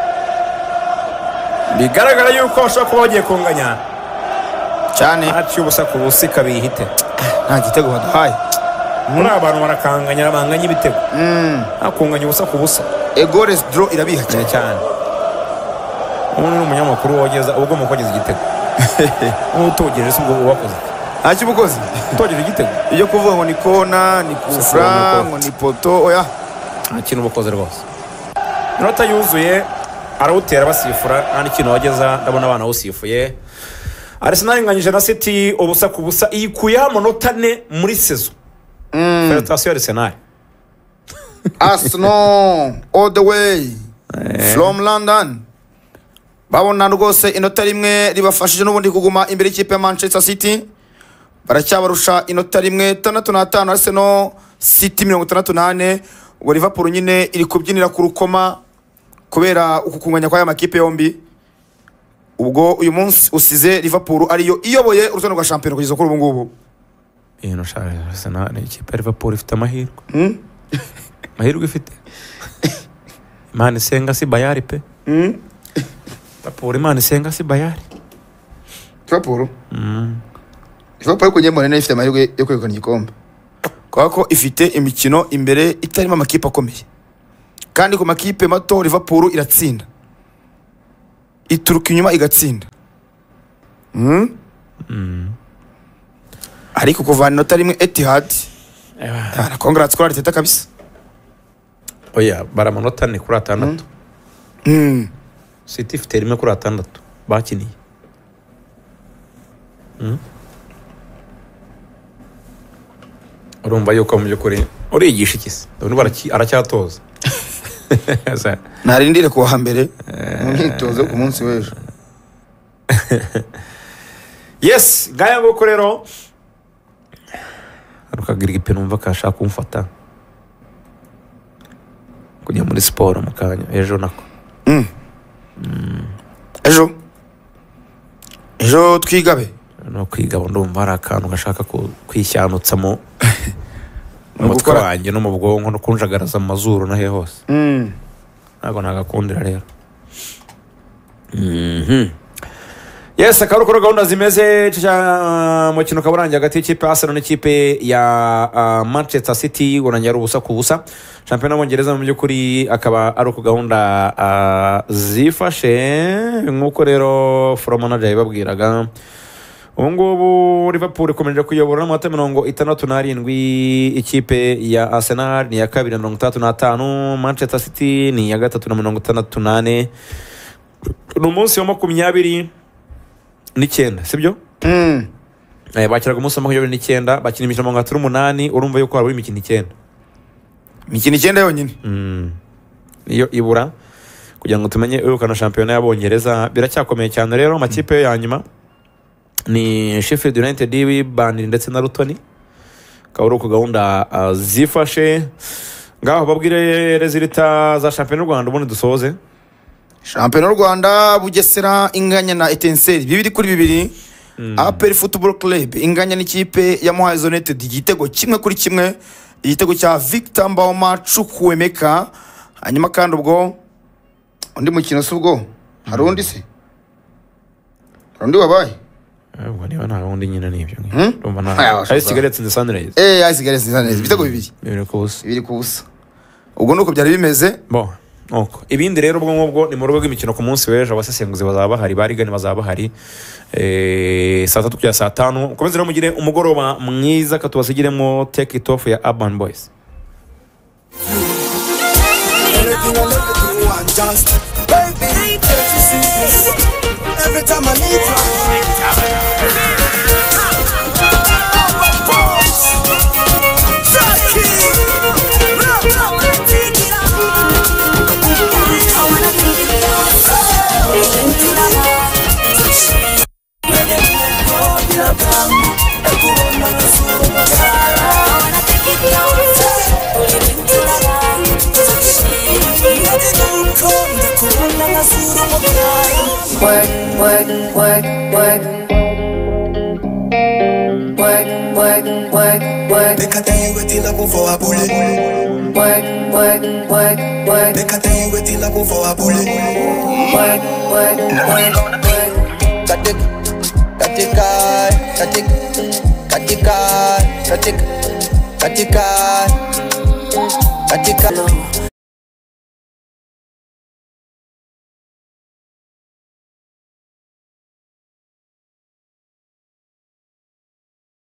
bigaragara yuko bashobora kuba bagiye kunganya cyane match y'ubusa ku busi kabihite nta gitego badahaye muri abantu barakanganya banganya ibitego akunganya ubusa ku busa Egores draw irabiha cyane umuntu n'umunyamakuru wogeza ubwo mukogeza igitego utogeje se ubwo wakoze akibukoze utogeje igitego iyo kuvuga ngo ni kona ni kufra ngo ni poto oya ikintu ubukoze rwose inota yuzuye arawutera basifura nta kintu wageza ndabona abana usifuye Arsenal inganyije na City ubusa ku busa iyikuye amanota 4 muri saison Fédération Arsenal Arsenal all the way from London babona rwose inota rimwe ribafashije n'ubundi kuguma imbere y'ikipe ya Manchester City baracyabarusha inota rimwe 65 Arsenal City 68 ubwo Liverpool nyine iri kubyinira ku rukoma kubera ukukunganya kwa ya makipe yombi ubwo uyu munsi usize Liverpool ariyo iyoboye urutonde rwa champion kugeza kuri ubu ngubu no shara Arsenal ni ikipe ya Liverpool ifite amahirwe mahirwe ifite Imana isenga si bayari pe Liverpool Imana isenga si bayari Liverpool kujya mbona ifite amahirwe yo kwegukana igikombe kwako ifite imikino imbere itarimo amakipe akomeye kandi ku makipe mato Liverpool iratsinda ituruka inyuma igatsinda ariko kuvana inota rimwe Etihad na congrats kuri Arteta kabisa oya baramanota 4 kuri 6 City ifite rimwe kuri 6 bakiniye urumva yuko mu byukuri urigisha ikisi ndabona aracyatoza narindire kuwa mbere mu myitozo ku munsi w'ejo yes ngaya nguko rero arukagira igipeno umva kashaka kumfata kujya muri siporo mu kanya ejo nako ejo twigabe no kwigabo ndumva ari akantu gashaka kwishyanotsamo umutwe wanjye no mu bwonko no kunjagaraza amazuru nahe hose ntabwo nagakundira rero yes akarukoro gahunda zimeze mukino kaburangiye hagati y'ikipe ya Arsenal n'ikipe ya Manchester City urangera ubusa ku busa shampiyona y'Abongereza mu by'ukuri akaba ari uko gahunda zifashe nk'uko rero floor manager yababwiraga ubu ngubu Liverpool ikomeje kuyobora n'amanota 67 ikipe ya Arsenal ni ya kabiri na 35 Manchester City ni ya gatatu na 68 ni umunsi wa 29 sibyo bakiraga umunsi wa 29 bakina imikino 8 urumva yuko hari imikino 9 yonyine iyo ibura kugira ngo tumenye urukana shampiyona y'Abongereza biracyakomeye cyane rero amakipe ya nyuma ni Sheffield United Burnley ndetse na Luton akaba uko gahunda zifashe ngaho babwire resulta za shampiyona y'u Rwanda ubundi dusoze shampiyona y'u Rwanda Bugesera inganya na Etincelle 2-2 APR Football Club inganya n'ikipe ya Muhazi United igitego 1-1 igitego cya Victor Mbawoma Chukwemeka hanyuma kandi ubwo undi mukino subwo hari undi se undi wabaye ubwo niba nta wundi nyine nibyo ndumva nta ari Cigarettes and Sunrise ari Cigarettes and Sunrise bitego 2 ku busa ubwo nuko byari bimeze bo okay ibindi rero ubwo ngubwo ni mu rugo rw'imikino ku munsi w'ejo abasesenguzi bazaba bahari barigani bazaba bahari saa 3 kugera saa 5 komeze mugire umugoroba mwiza katubasigiremo Take It Off ya Urban Boys every time I need work. They can't tell you what they looking for a bullet. Work. They can't tell you what they looking for a bullet. Work. Katika